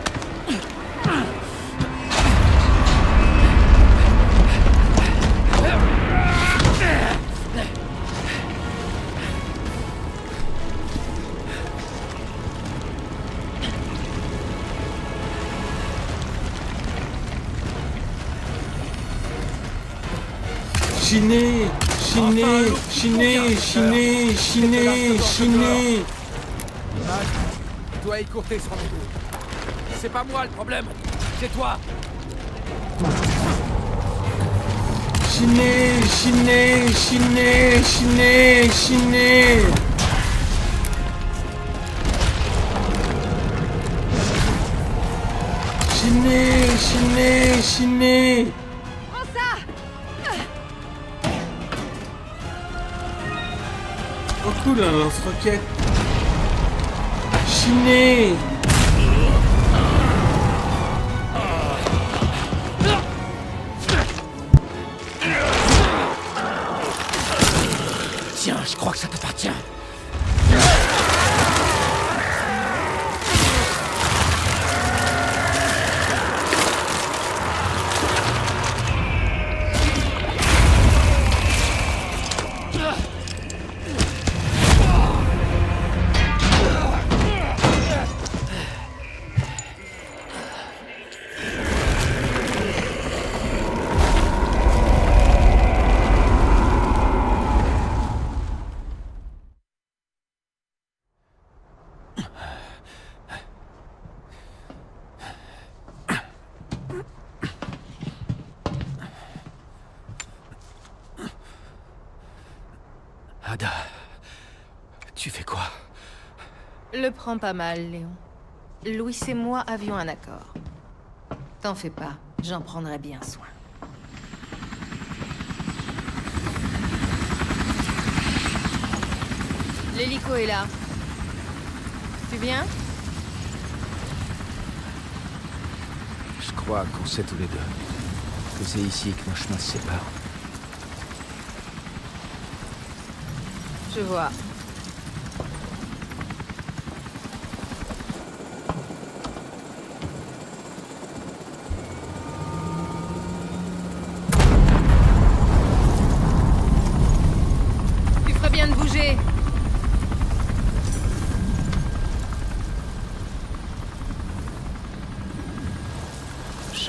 S4: Chiné, chiné, chiné, chiné, chiné, chiné.
S2: Tu dois écourter ce rendez-vous. C'est pas moi le problème, c'est toi.
S4: Chiné, chiné, chiné, chiné, chiné. Chiné, chiné, chiné.
S9: Prends ça!
S4: Oh cool, un lance-roquette. Chiné.
S2: Tiens, je crois que ça t'appartient. Ada, tu fais quoi?
S10: Le prends pas mal, Léon. Louis et moi avions un accord. T'en fais pas, j'en prendrai bien soin. L'hélico est là. Tu viens?
S3: Je crois qu'on sait tous les deux que c'est ici que nos chemins se séparent.
S10: Je vois.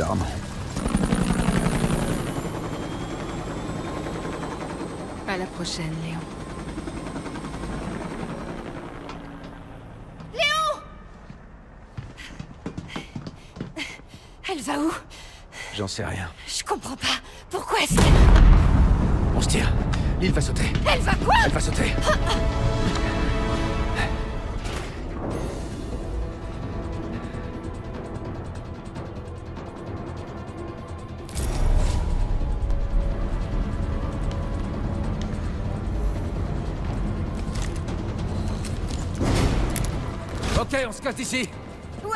S11: charmant.
S10: À la prochaine, Léon.
S9: Léon! Elle va où?
S11: J'en sais rien.
S9: Je comprends pas. Pourquoi est-ce que...
S2: On se tire. L'île va sauter.
S9: Elle va quoi?
S2: Elle va sauter. Ok, on se casse d'ici.
S5: Ouais.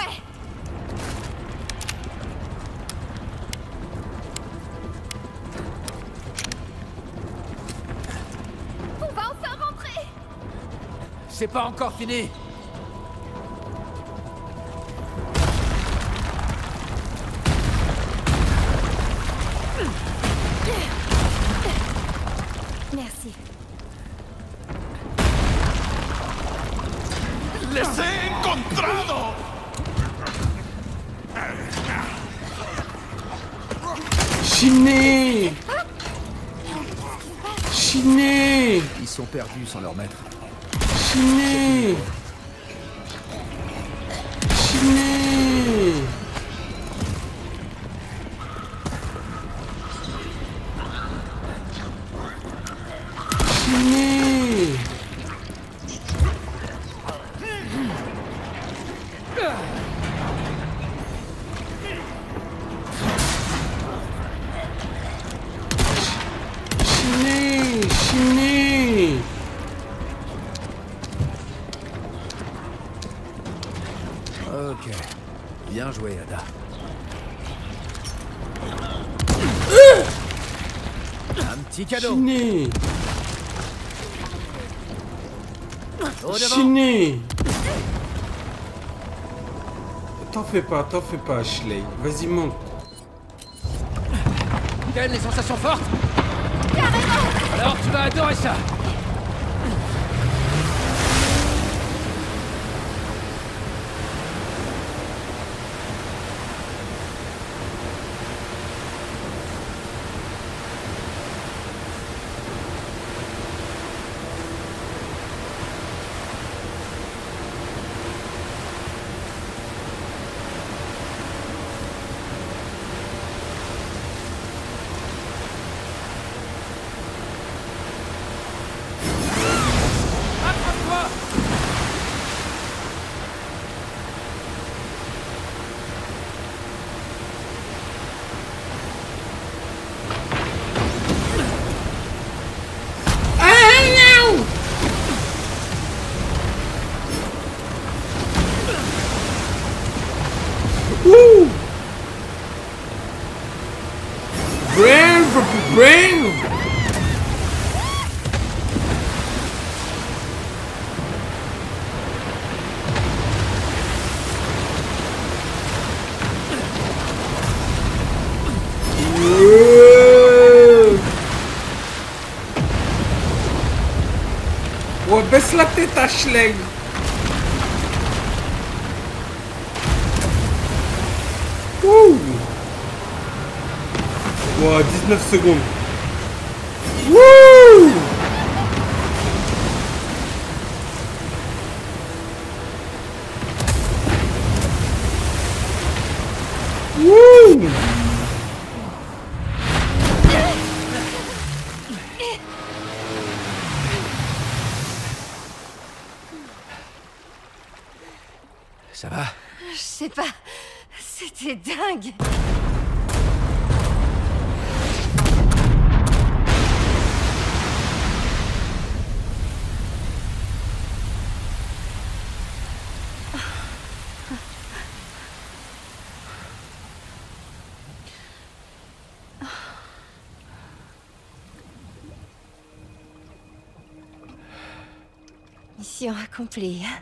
S5: On va enfin rentrer.
S2: C'est pas encore fini.
S5: Merci.
S3: ¡Les he encontrado!
S4: Chiné! Chiné!
S2: Ils sont perdus sans leur maître.
S4: Chiné! Chiné! Chiné! Chiné! Chiné!
S2: Ok. Bien joué, Ada. Un petit cadeau.
S4: Chiné!
S2: Au devant.
S4: Chiné! T'en fais pas, t'en fais pas, Ashley. Vas-y, monte.
S2: Ken, les sensations fortes? Carrément. Alors tu vas adorer ça.
S4: Woo! Brain, brain! Ouais, baisse la tête, Ashley. Wouh! Wow, dix-neuf secondes. Wouh! Wouh!
S2: Ça va?
S9: Je sais pas. C'était dingue. Mission accomplie, hein?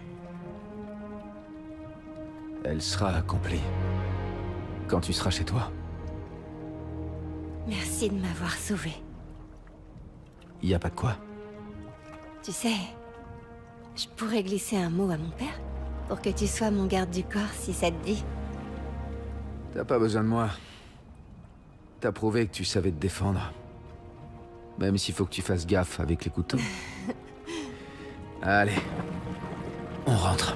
S11: Elle sera accomplie. Quand tu seras chez toi.
S9: Merci de m'avoir sauvé.
S11: Y a pas de quoi.
S9: Tu sais, je pourrais glisser un mot à mon père pour que tu sois mon garde du corps si ça te dit.
S11: T'as pas besoin de moi. T'as prouvé que tu savais te défendre. Même s'il faut que tu fasses gaffe avec les couteaux. Allez, on rentre.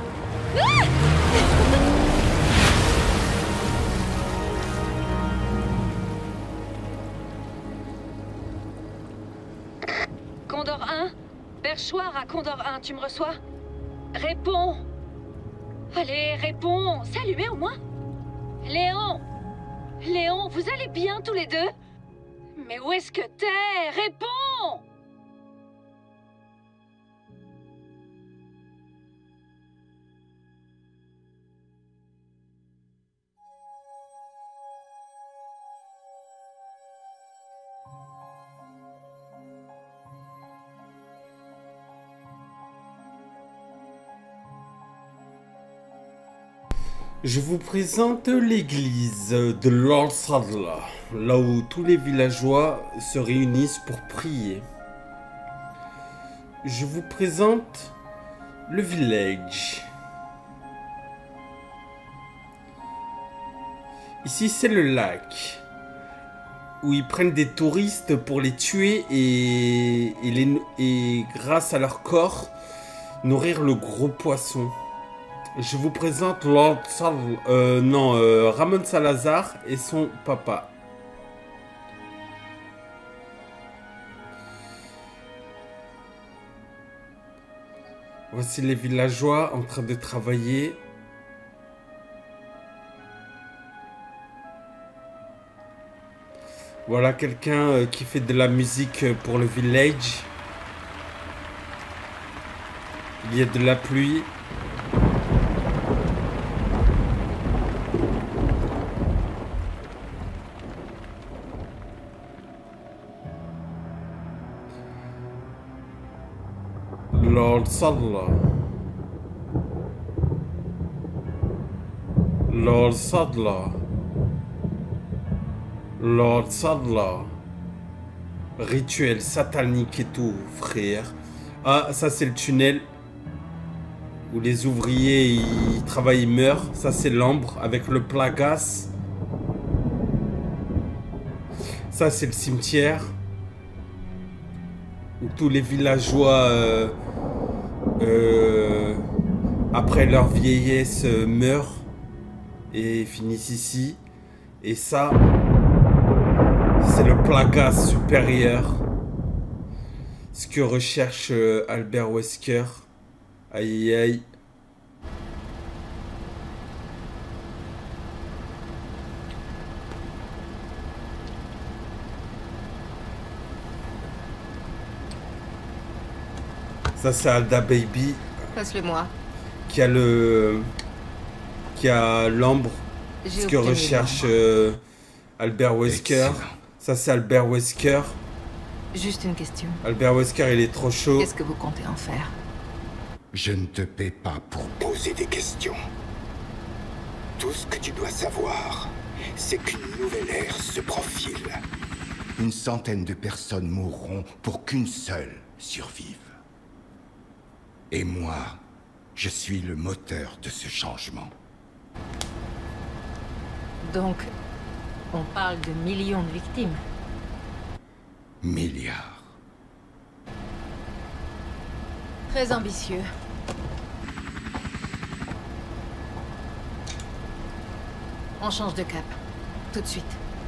S12: Condor un? Perchoir à Condor un, tu me reçois? Réponds! Allez, réponds! Saluez au moins! Léon! Léon, vous allez bien tous les deux? Mais où est-ce que t'es? Réponds!
S4: Je vous présente l'église de Lord Sadler, là où tous les villageois se réunissent pour prier. Je vous présente le village. Ici, c'est le lac, où ils prennent des touristes pour les tuer et, et, les, et grâce à leur corps, nourrir le gros poisson. Je vous présente Lord Sal euh, non, euh, Ramon Salazar et son papa. Voici les villageois en train de travailler. Voilà quelqu'un euh, qui fait de la musique pour le village. Il y a de la pluie. Lord Sadler. Lord Sadler. Lord Sadler. Rituel satanique et tout, frère. Ah, ça c'est le tunnel où les ouvriers ils travaillent, ils meurent. Ça c'est l'ambre avec le plagas. Ça c'est le cimetière où tous les villageois euh, euh, après leur vieillesse euh, meurent et finissent ici. Et ça c'est le plagas supérieur, ce que recherche euh, Albert Wesker. Aïe aïe. Ça c'est Alda Baby.
S10: Passe-le-moi.
S4: Qui a le... Qui a l'ambre. Ce que recherche euh, Albert Wesker. Excellent. Ça c'est Albert Wesker.
S10: Juste une question.
S4: Albert Wesker il est trop chaud.
S10: Qu'est-ce que vous comptez en faire?
S8: Je ne te paie pas pour poser des questions. Tout ce que tu dois savoir, c'est qu'une nouvelle ère se profile. Une centaine de personnes mourront pour qu'une seule survive. Et moi, je suis le moteur de ce changement.
S10: Donc, on parle de millions de victimes.
S8: Milliards.
S10: Très ambitieux. On change de cap. Tout de suite.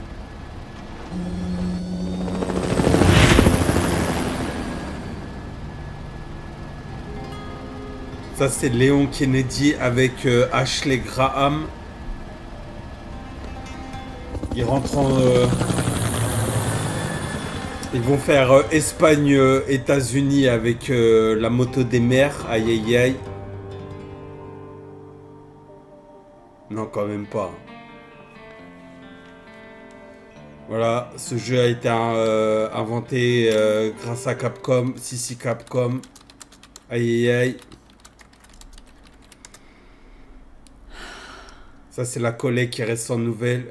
S4: Ça c'est Léon Kennedy avec euh, Ashley Graham. Ils rentrent en... Euh... Ils vont faire euh, Espagne, euh, États-Unis avec euh, la moto des mers. Aïe aïe aïe. Non, quand même pas. Voilà, ce jeu a été euh, inventé euh, grâce à Capcom, si si Capcom. Aïe aïe aïe. Ça c'est la collègue qui reste sans nouvelles.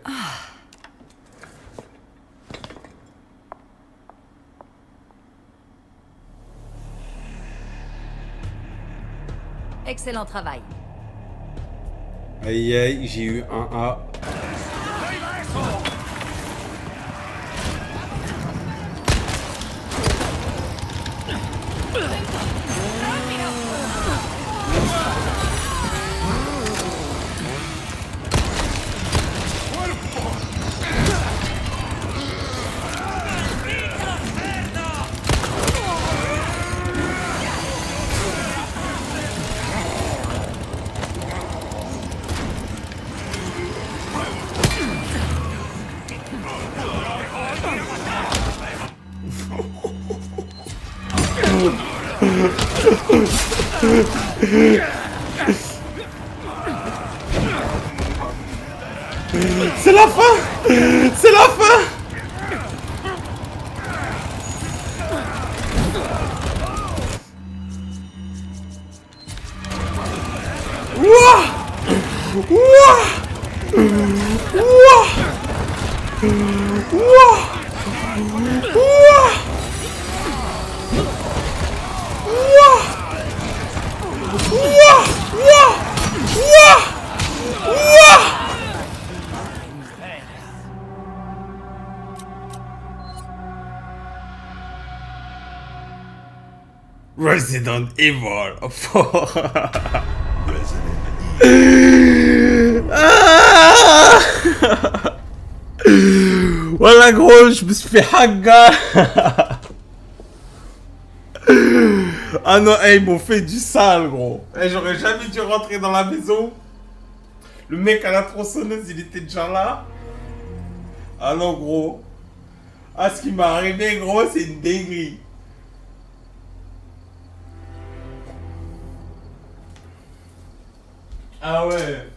S13: Excellent travail.
S4: Aïe aïe, j'ai eu un A. C'est la fin! C'est la fin! Ouah! Ouah! Ouah! Ouah! Ouah! Ouah! Ouah! Ouah! Ouah! Ouah! Resident Evil. Ah! Voilà gros, je me suis fait haga. Ah non, hey, ils m'ont fait du sale gros. Hey, j'aurais jamais dû rentrer dans la maison. Le mec à la tronçonneuse, il était déjà là. Ah non gros. Ah, ce qui m'est arrivé gros, c'est une dinguerie. Ah ouais.